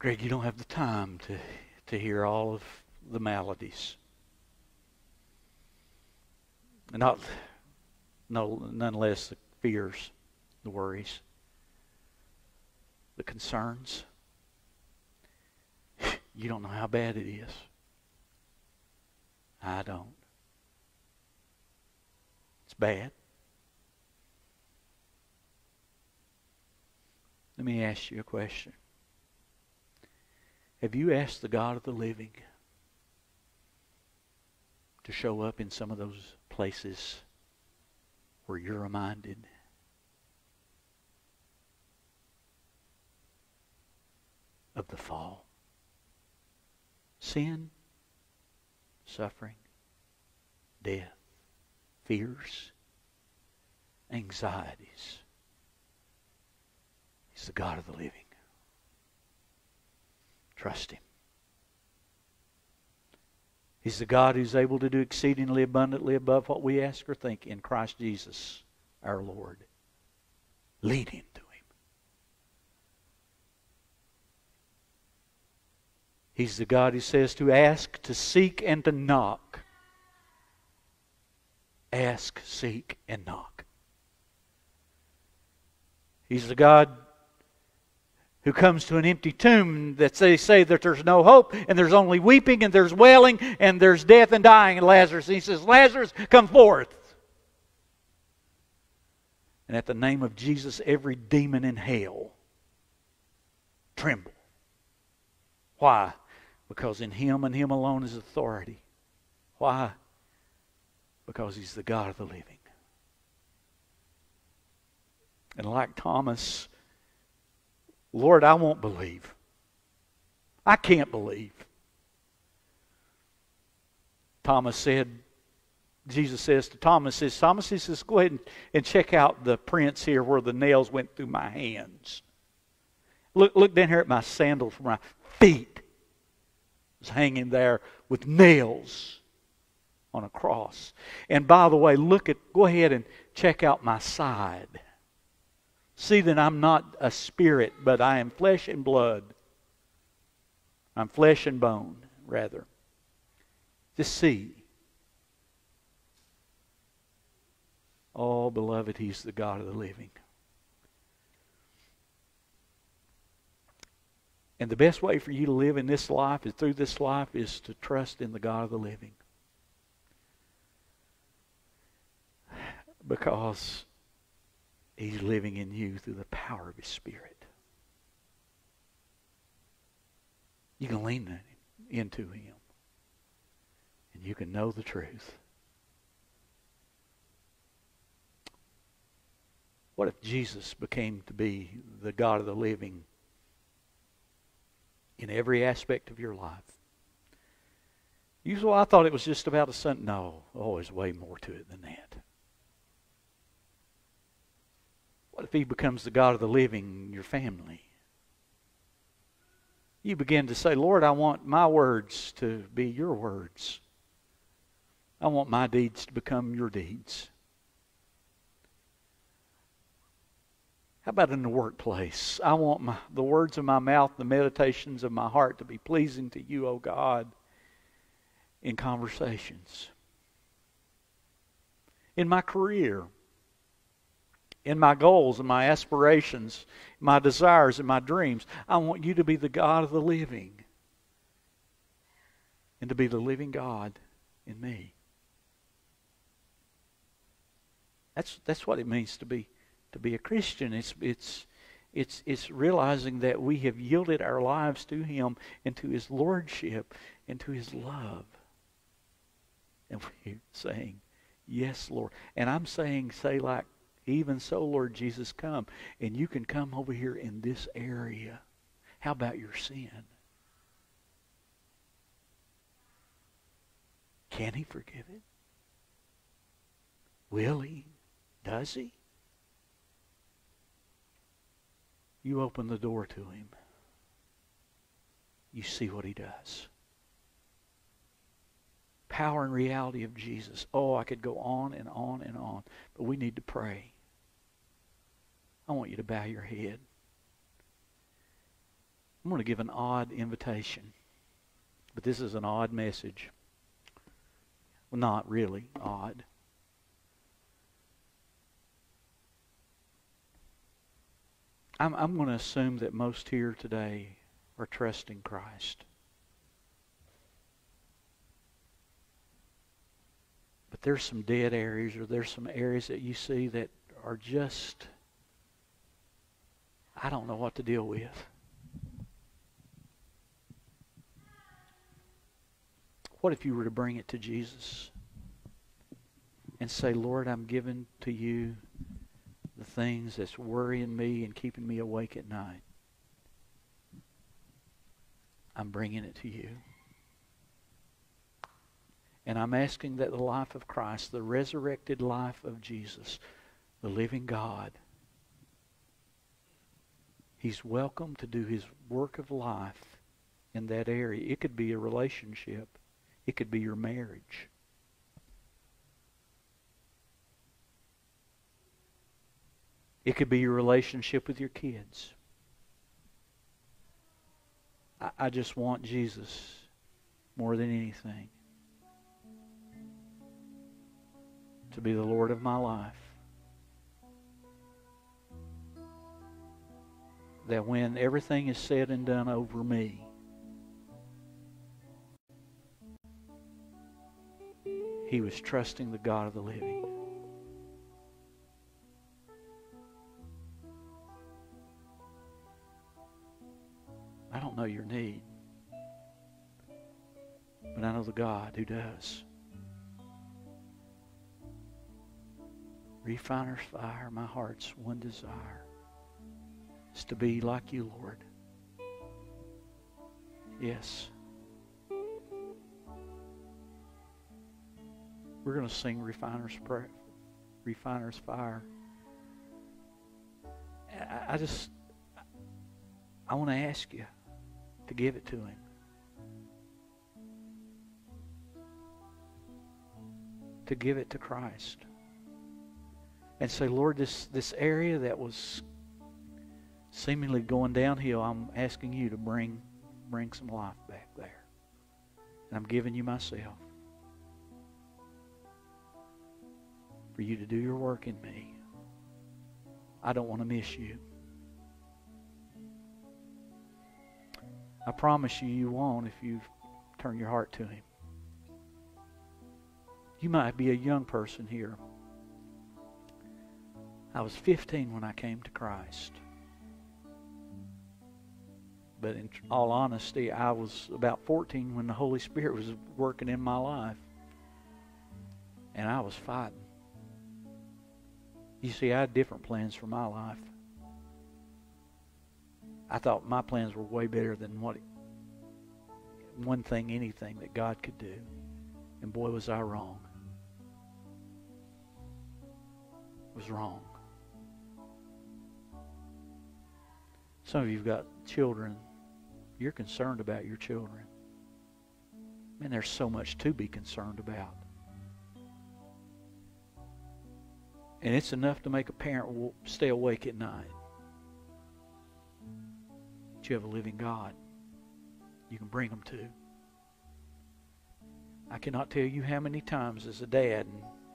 Greg, you don't have the time to, to hear all of the maladies. Not, no, nonetheless, the fears, the worries, the concerns. You don't know how bad it is. I don't. It's bad. Let me ask you a question. Have you asked the God of the living to show up in some of those places where you're reminded of the fall? Sin, suffering, death, fears, anxieties. He's the God of the living. Trust Him. He's the God who's able to do exceedingly abundantly above what we ask or think in Christ Jesus, our Lord. Lead Him to Him. He's the God who says to ask, to seek, and to knock. Ask, seek, and knock. He's the God who comes to an empty tomb that they say that there's no hope, and there's only weeping, and there's wailing, and there's death and dying, and Lazarus. And He says, Lazarus, come forth. And at the name of Jesus, every demon in hell tremble. Why? Because in Him and Him alone is authority. Why? Because He's the God of the living. And like Thomas, Lord, I won't believe. I can't believe. Thomas said, Jesus says to Thomas, says, Thomas, he says, go ahead and, and check out the prints here where the nails went through my hands. Look, look down here at my sandals where my feet was hanging there with nails on a cross. And by the way, look at, go ahead and check out my side. See that I'm not a spirit, but I am flesh and blood. I'm flesh and bone, rather. Just see. Oh, beloved, He's the God of the living. And the best way for you to live in this life, is through this life, is to trust in the God of the living. Because He's living in you through the power of His Spirit. You can lean into Him. And you can know the truth. What if Jesus became to be the God of the living in every aspect of your life? You say, well, I thought it was just about a son. No, oh, there's way more to it than that. What if He becomes the God of the living in your family? You begin to say, Lord, I want my words to be your words. I want my deeds to become your deeds. How about in the workplace? I want my, the words of my mouth, the meditations of my heart to be pleasing to you, O God, in conversations. In my career. In my goals and my aspirations, my desires and my dreams. I want you to be the God of the living. And to be the living God in me. That's that's what it means to be to be a Christian. It's it's it's it's realizing that we have yielded our lives to Him and to His lordship and to His love. And we're saying, yes, Lord. And I'm saying, say like, even so, Lord Jesus, come. And you can come over here in this area. How about your sin? Can He forgive it? Will He? Does He? You open the door to Him. You see what He does. Power and reality of Jesus. Oh, I could go on and on and on. But we need to pray. I want you to bow your head. I'm going to give an odd invitation. But this is an odd message. Well, not really odd. I'm, I'm going to assume that most here today are trusting Christ. But there's some dead areas, or there's some areas that you see that are just, I don't know what to deal with. What if you were to bring it to Jesus and say, Lord, I'm giving to you the things that's worrying me and keeping me awake at night. I'm bringing it to you. And I'm asking that the life of Christ, the resurrected life of Jesus, the living God, He's welcome to do His work of life in that area. It could be a relationship. It could be your marriage. It could be your relationship with your kids. I, I just want Jesus more than anything to be the Lord of my life. That when everything is said and done over me, he was trusting the God of the living. I don't know your need, but I know the God who does. Refiner's fire, my heart's one desire is to be like you, Lord. Yes. We're going to sing Refiner's Prayer, Refiner's Fire. I, I just, I want to ask you to give it to him. To give it to Christ. And say, Lord, this, this area that was seemingly going downhill, I'm asking you to bring, bring some life back there. And I'm giving you myself for you to do your work in me. I don't want to miss you. I promise you, you won't if you turn your heart to him. You might be a young person here. I was fifteen when I came to Christ. But in all honesty, I was about fourteen when the Holy Spirit was working in my life. And I was fighting. You see, I had different plans for my life. I thought my plans were way better than what one thing, anything that God could do. And boy, was I wrong. Was wrong. Some of you have got children. You're concerned about your children. Man, there's so much to be concerned about. And it's enough to make a parent stay awake at night. But you have a living God you can bring them to. I cannot tell you how many times as a dad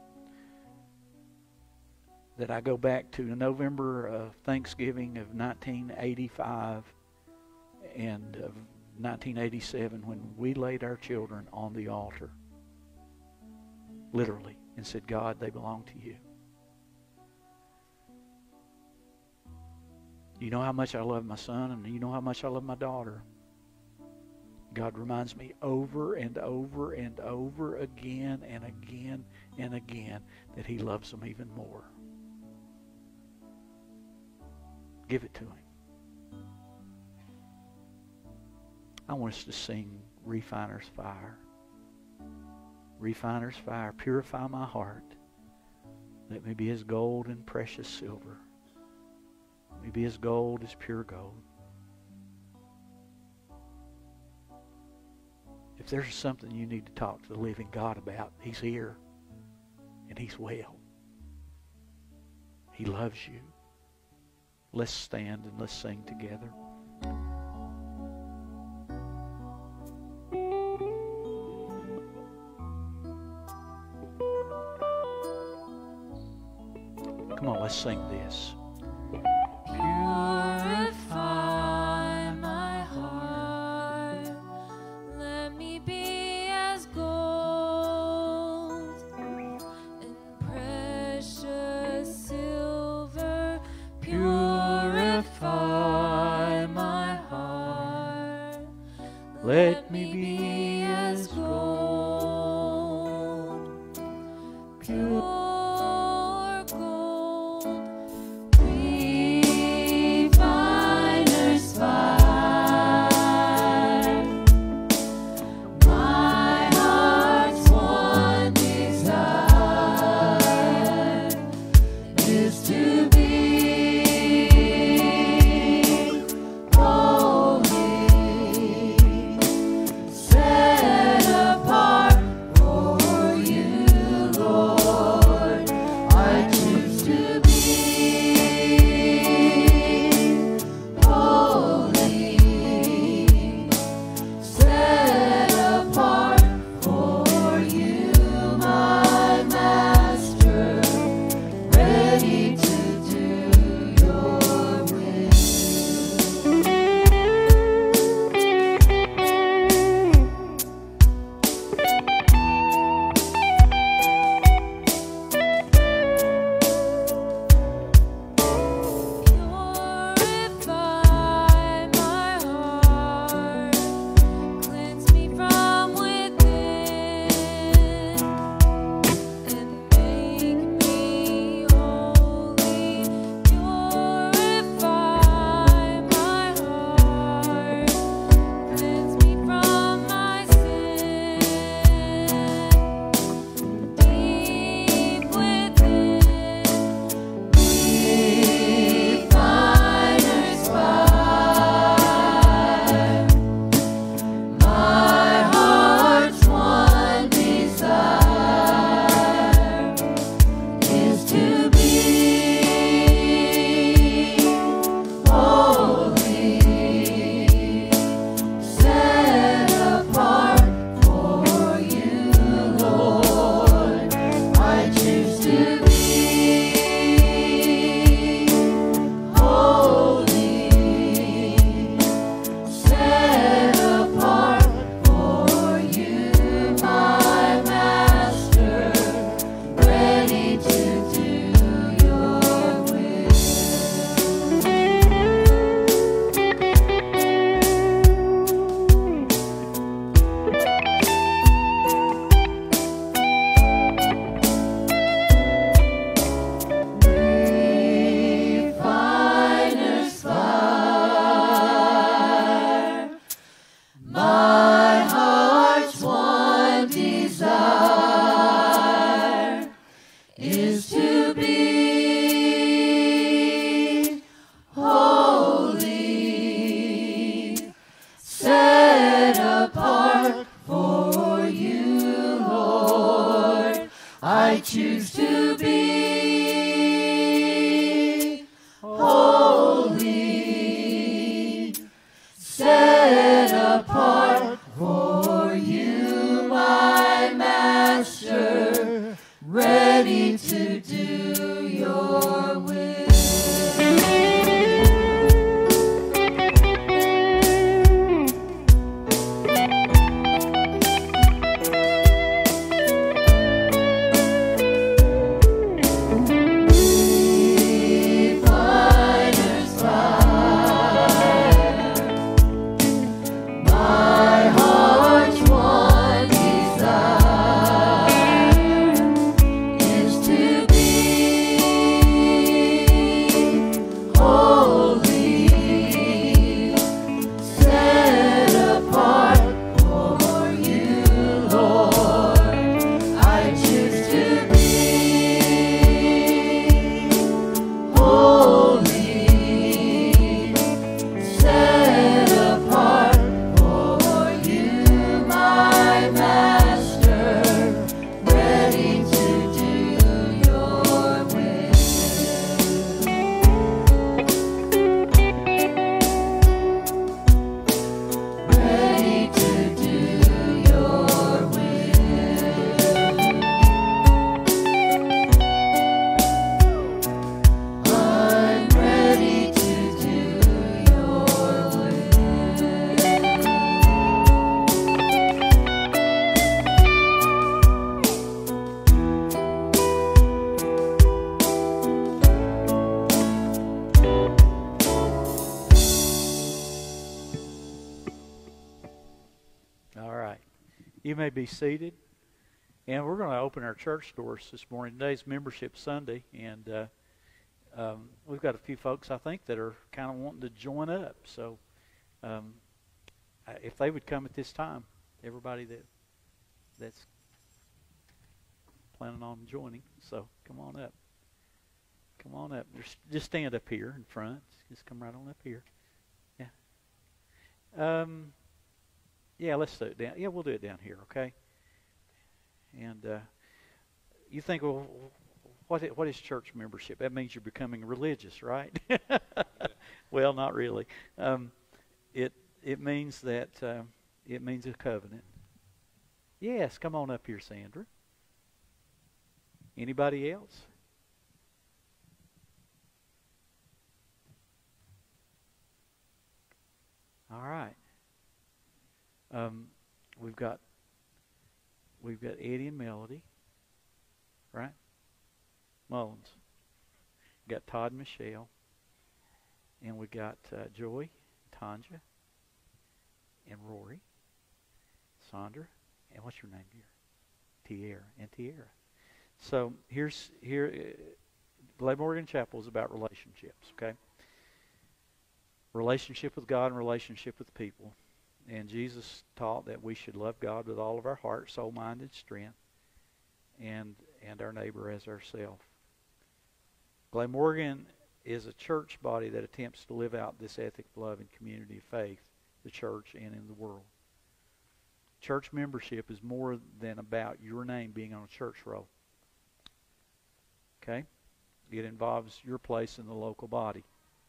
that I go back to November of Thanksgiving of nineteen eighty-five and of nineteen eighty-seven when we laid our children on the altar, literally, and said, God, they belong to you. You know how much I love my son, and you know how much I love my daughter. God reminds me over and over and over again and again and again that he loves them even more. Give it to him. I want us to sing Refiner's Fire. Refiner's Fire, purify my heart. Let me be as gold and precious silver. Let me be as gold as pure gold. If there's something you need to talk to the living God about, he's here and he's well. He loves you. Let's stand and let's sing together. Come on, let's sing this. Purify my heart. Let me be as gold and precious silver. Purify my heart. Let me be as gold, pure gold. Refine You may be seated. And we're going to open our church doors this morning. Today's Membership Sunday, and uh, um, we've got a few folks, I think, that are kind of wanting to join up. So um, if they would come at this time, everybody that that's planning on joining, so come on up. Come on up. Just, just stand up here in front. Just come right on up here. Yeah. Um. Yeah, let's do it down. Yeah, we'll do it down here, okay? And uh, you think, well, what is, what is church membership? That means you're becoming religious, right? Well, not really. Um, it it means that uh, it means a covenant. Yes, come on up here, Sandra. Anybody else? All right. Um, we've got. We've got Eddie and Melody, right? Mullins. We've got Todd and Michelle. And we got uh, Joy, Tanja, and Rory, Sandra, and what's your name, dear? Tierra, and Tierra. So here's here. Uh, Glenmorgan Chapel is about relationships, okay? Relationship with God and relationship with people. And Jesus taught that we should love God with all of our heart, soul, mind, and strength, and and our neighbor as ourselves. Glenmorgan is a church body that attempts to live out this ethic of love and community of faith, the church and in the world. Church membership is more than about your name being on a church roll. Okay? It involves your place in the local body.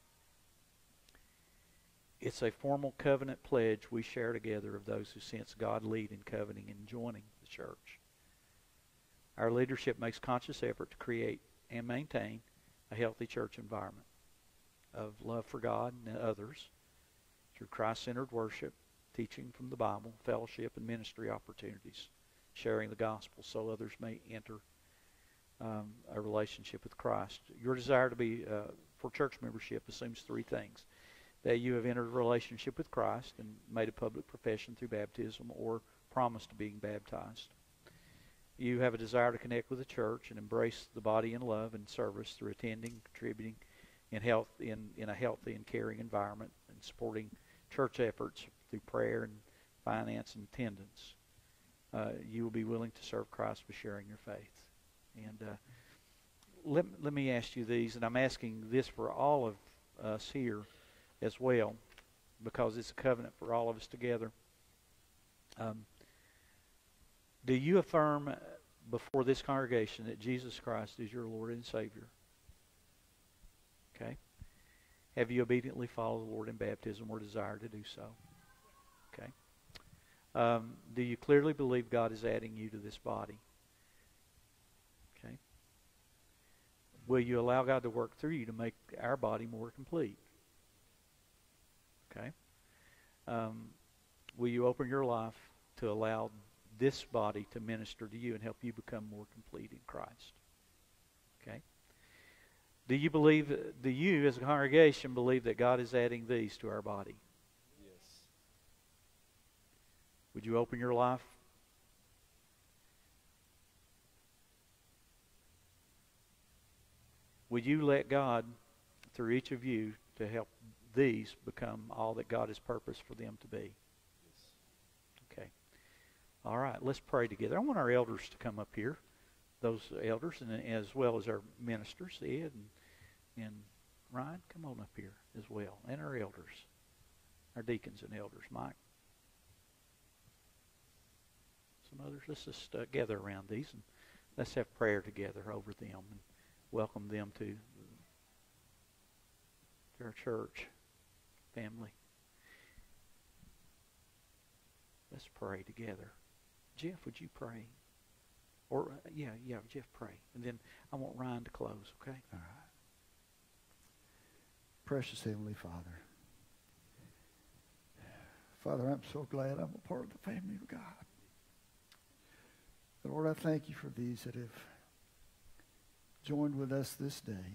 It's a formal covenant pledge we share together of those who sense God lead in covenanting and joining the church. Our leadership makes conscious effort to create and maintain a healthy church environment of love for God and others through Christ-centered worship, teaching from the Bible, fellowship and ministry opportunities, sharing the gospel so others may enter um, a relationship with Christ. Your desire to be uh, for church membership assumes three things. That you have entered a relationship with Christ and made a public profession through baptism or promised to being baptized. You have a desire to connect with the church and embrace the body in love and service through attending, contributing in health in, in a healthy and caring environment and supporting church efforts through prayer and finance and attendance. Uh, you will be willing to serve Christ by sharing your faith. And uh, let, let me ask you these, and I'm asking this for all of us here as well, because it's a covenant for all of us together. Um, do you affirm before this congregation that Jesus Christ is your Lord and Savior? Okay. Have you obediently followed the Lord in baptism or desire to do so? Okay. Um, do you clearly believe God is adding you to this body? Okay. Will you allow God to work through you to make our body more complete? Okay. Um, will you open your life to allow this body to minister to you and help you become more complete in Christ? Okay. Do you believe, do you as a congregation believe that God is adding these to our body? Yes. Would you open your life? Would you let God, through each of you, to help these become all that God has purposed for them to be? Okay. All right, let's pray together. I want our elders to come up here, those elders, and as well as our ministers, Ed and, and Ryan, come on up here as well, and our elders, our deacons and elders. Mike, some others. Let's just uh, gather around these and let's have prayer together over them and welcome them to, to our church family. Let's pray together. Jeff, would you pray? Or, uh, yeah, yeah, Jeff, pray. And then I want Ryan to close, okay? All right. Precious Heavenly Father. Father, I'm so glad I'm a part of the family of God. Lord, I thank you for these that have joined with us this day,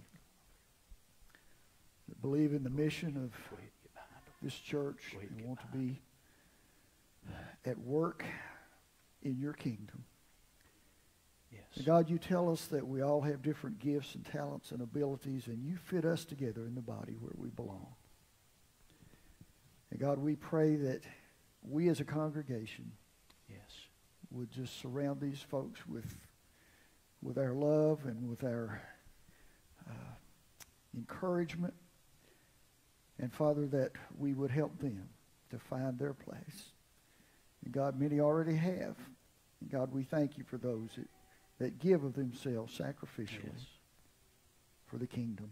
that believe in the mission of Go ahead and get behind them. this church Go ahead and and get want to behind be at work in your kingdom. Yes. And God, you tell us that we all have different gifts and talents and abilities, and you fit us together in the body where we belong. And God, we pray that we as a congregation Yes. would just surround these folks with, with our love and with our uh, encouragement. And Father, that we would help them to find their place. And God, many already have. And God, we thank you for those that, that give of themselves sacrificially Yes. for the kingdom.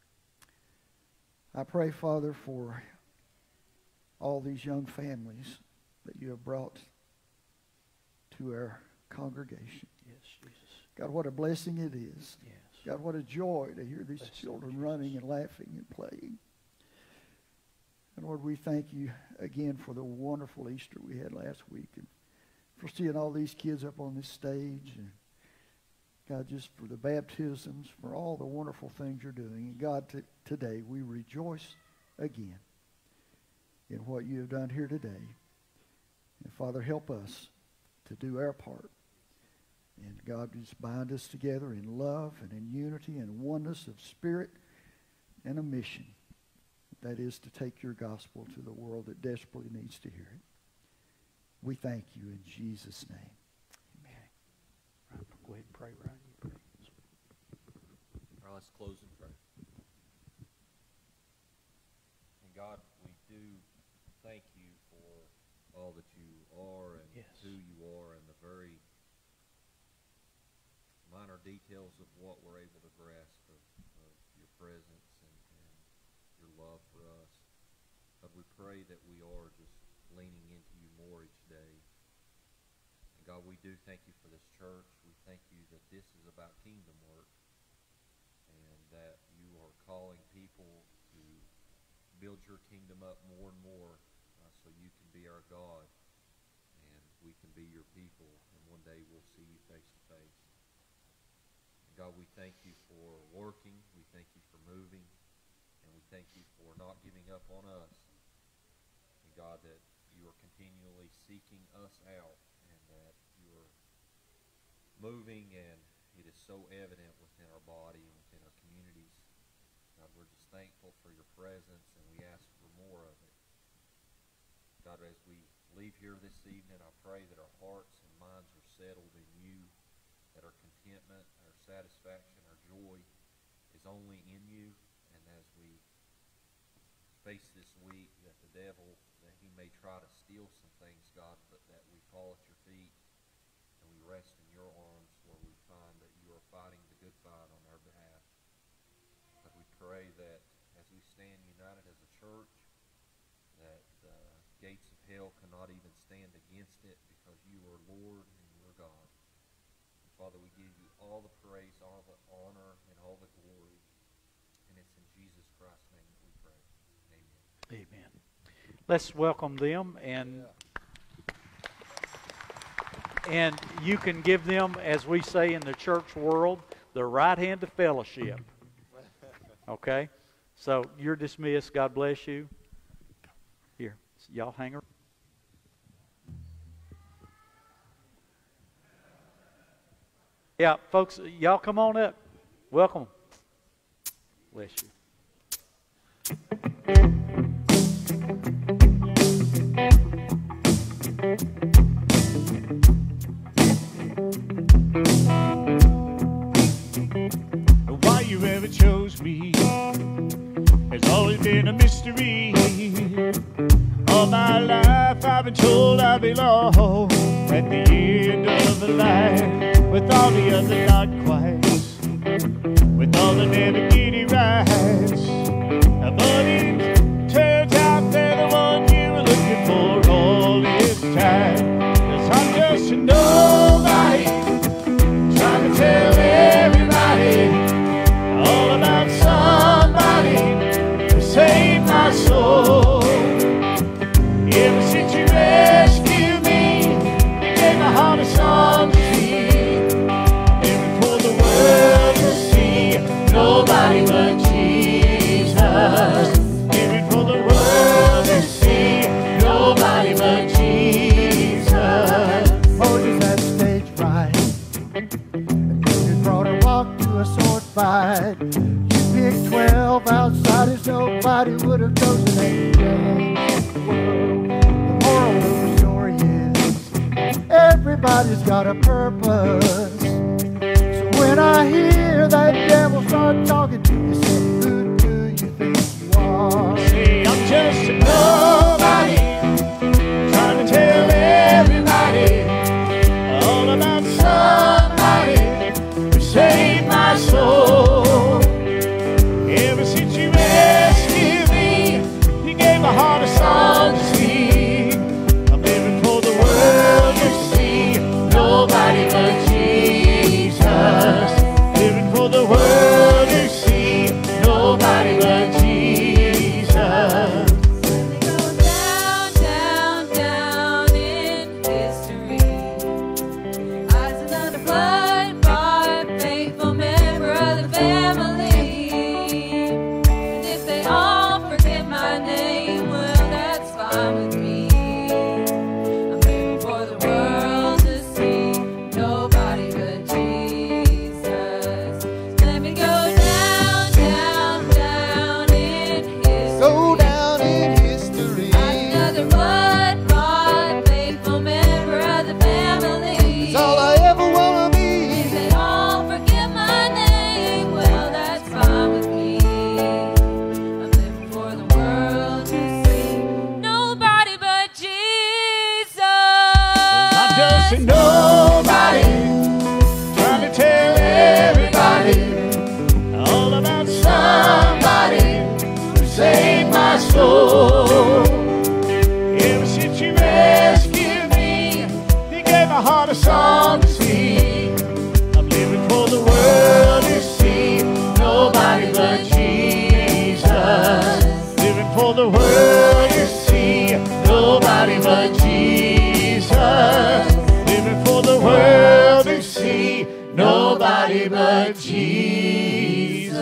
I pray, Father, for all these young families that you have brought to our congregation. Yes, Jesus. God, what a blessing it is. Yes. God, what a joy to hear these Bless you, children Jesus. running and laughing and playing. And Lord, we thank you again for the wonderful Easter we had last week, and for seeing all these kids up on this stage, and God, just for the baptisms, for all the wonderful things you're doing. And God, t- today we rejoice again in what you have done here today. And Father, help us to do our part. And God, just bind us together in love and in unity and oneness of spirit and a mission. That is to take your gospel to the world that desperately needs to hear it. We thank you in Jesus' name. Amen. Right, go ahead and pray, Ryan. You pray. All right, let's close in prayer. And God, we do thank you for all that you are and Yes. who you are and the very minor details of what we're able to grasp of, of your presence and, and your love for us. But we pray that we are just leaning into you more each day. And God, we do thank you for this church. We thank you that this is about kingdom work and that you are calling people to build your kingdom up more and more uh, so you can be our God and we can be your people, and one day we'll see you face to face. God, we thank you for working. We thank you for moving. And we thank you for not giving up on us. And God, that you are continually seeking us out and that you are moving, and it is so evident within our body and within our communities. God, we're just thankful for your presence, and we ask for more of it. God, as we leave here this evening, I pray that our hearts and minds are settled in you, that our contentment, our satisfaction, our joy is only in you. And as we face this week, that the devil, that he may try to steal some things, God, but that we fall at your feet and we rest in your arms where we find that you are fighting the good fight on our behalf. But we pray that as we stand united as a church, that the gates of hell cannot even stand against it, because you are Lord and you are God. Father, we give you all the praise, all the honor, and all the glory. And it's in Jesus Christ's name that we pray. Amen. Amen. Let's welcome them, and and you can give them, as we say in the church world, the right hand of fellowship. Okay? So you're dismissed. God bless you. Here, y'all hang around. Yeah, folks, y'all come on up. Welcome. Bless you. Why you ever chose me has always been a mystery. All my life I've been told I belong at the end of the line, with all the other not quite, with all the never get it right. But it turns out they're the one you were looking for all this time. 'Cause I'm just a nobody, trying to tell everybody all about somebody who saved my soul. Ever since you rescued me, you gave my heart a song to sing. Living for the world to see, nobody but Jesus. Living for the world to see, nobody but Jesus. Oh, just nobody would have chosen that to change the world. The moral of the story is everybody's got a purpose. So when I hear that devil start talking to me, say, who do you think you are? See, I'm just a nobody, trying to tell everybody all about somebody who saved my soul. Ever since you rescued me, you gave my heart a song to sing. I'm living for the world to see, nobody but Jesus. Living for the world to see, nobody but Jesus. Go down, down, down in history. Eyes another blood-bought, faithful member of the family. And if they all forget my name, well, that's fine with me. I'm living for the world to see, nobody but Jesus. Let me go down, down, down in history. Go down in history. Another blood-bought, faithful member of the family. It's all I ever wanna be. If they all forget my name, well, that's fine with me. I'm living for the world to see, nobody but Jesus. I'm just a nobody, trying to tell everybody all about somebody who saved my soul. Ever since you rescued me, you gave my heart a song to sing. I'm living for the world to see, nobody but Jesus. Living for the world to see, nobody but Jesus. Living for the world to see, nobody but Jesus.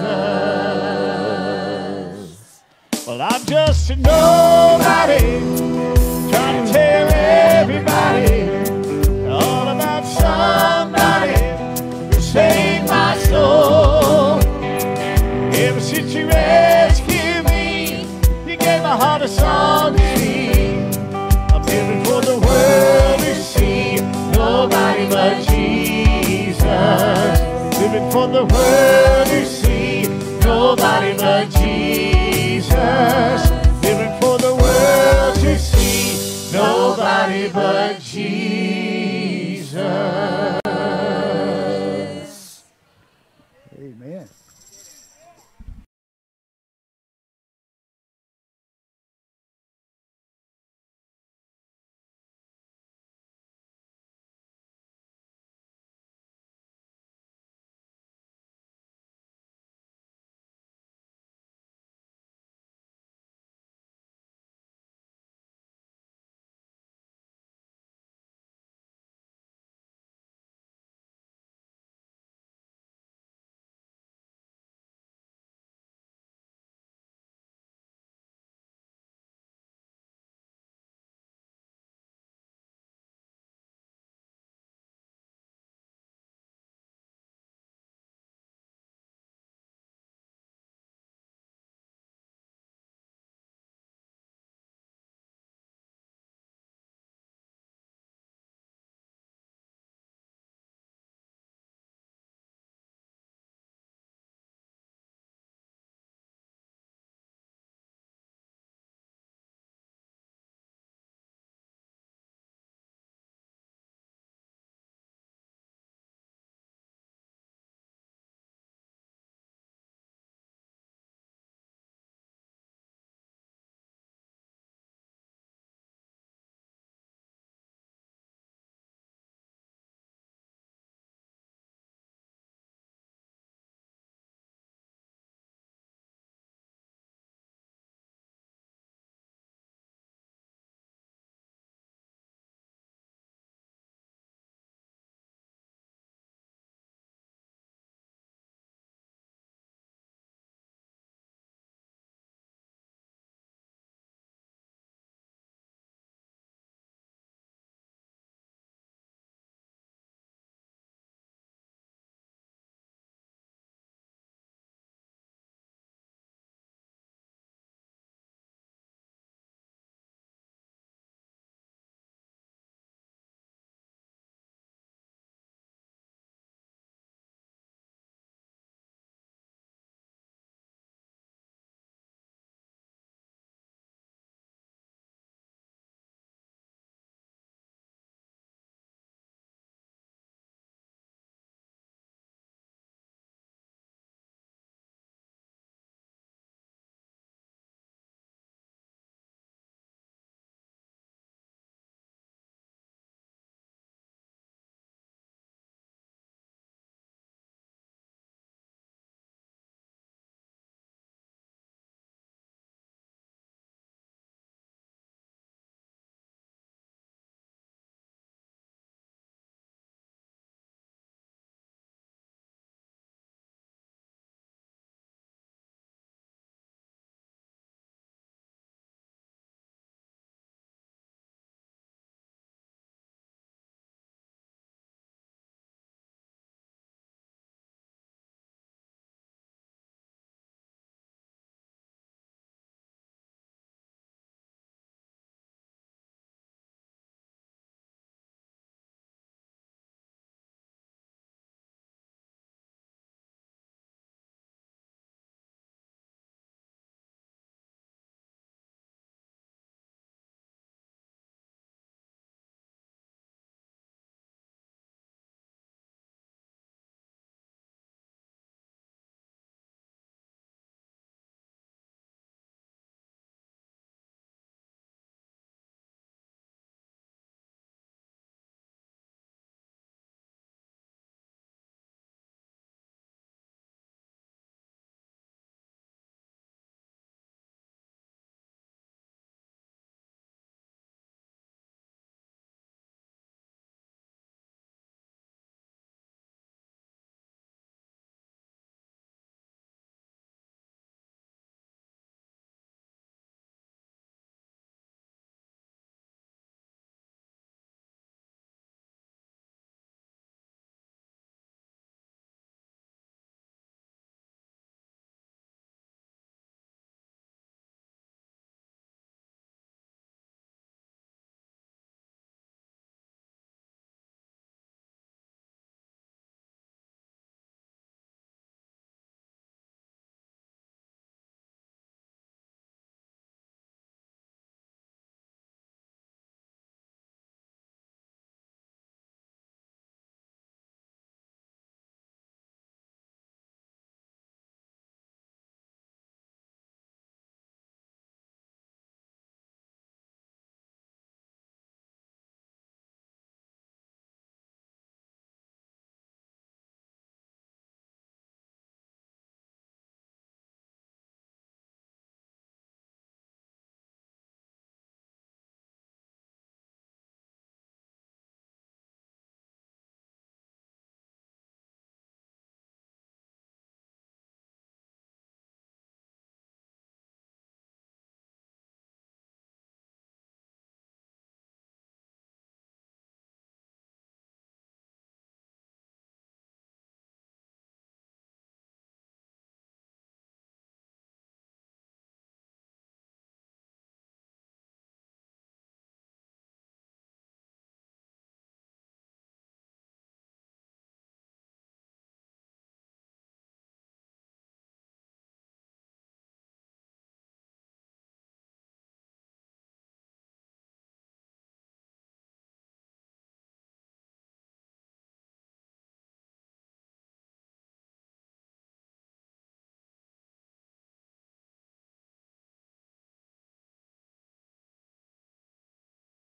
Well, I'm just a nobody, trying to tell everybody all about somebody who saved my soul. Ever since you rescued me, you gave my heart a song to sing. I'm living for the world to see, nobody but Jesus. Living for the world to see, nobody but Jesus. Living for the world to see, nobody but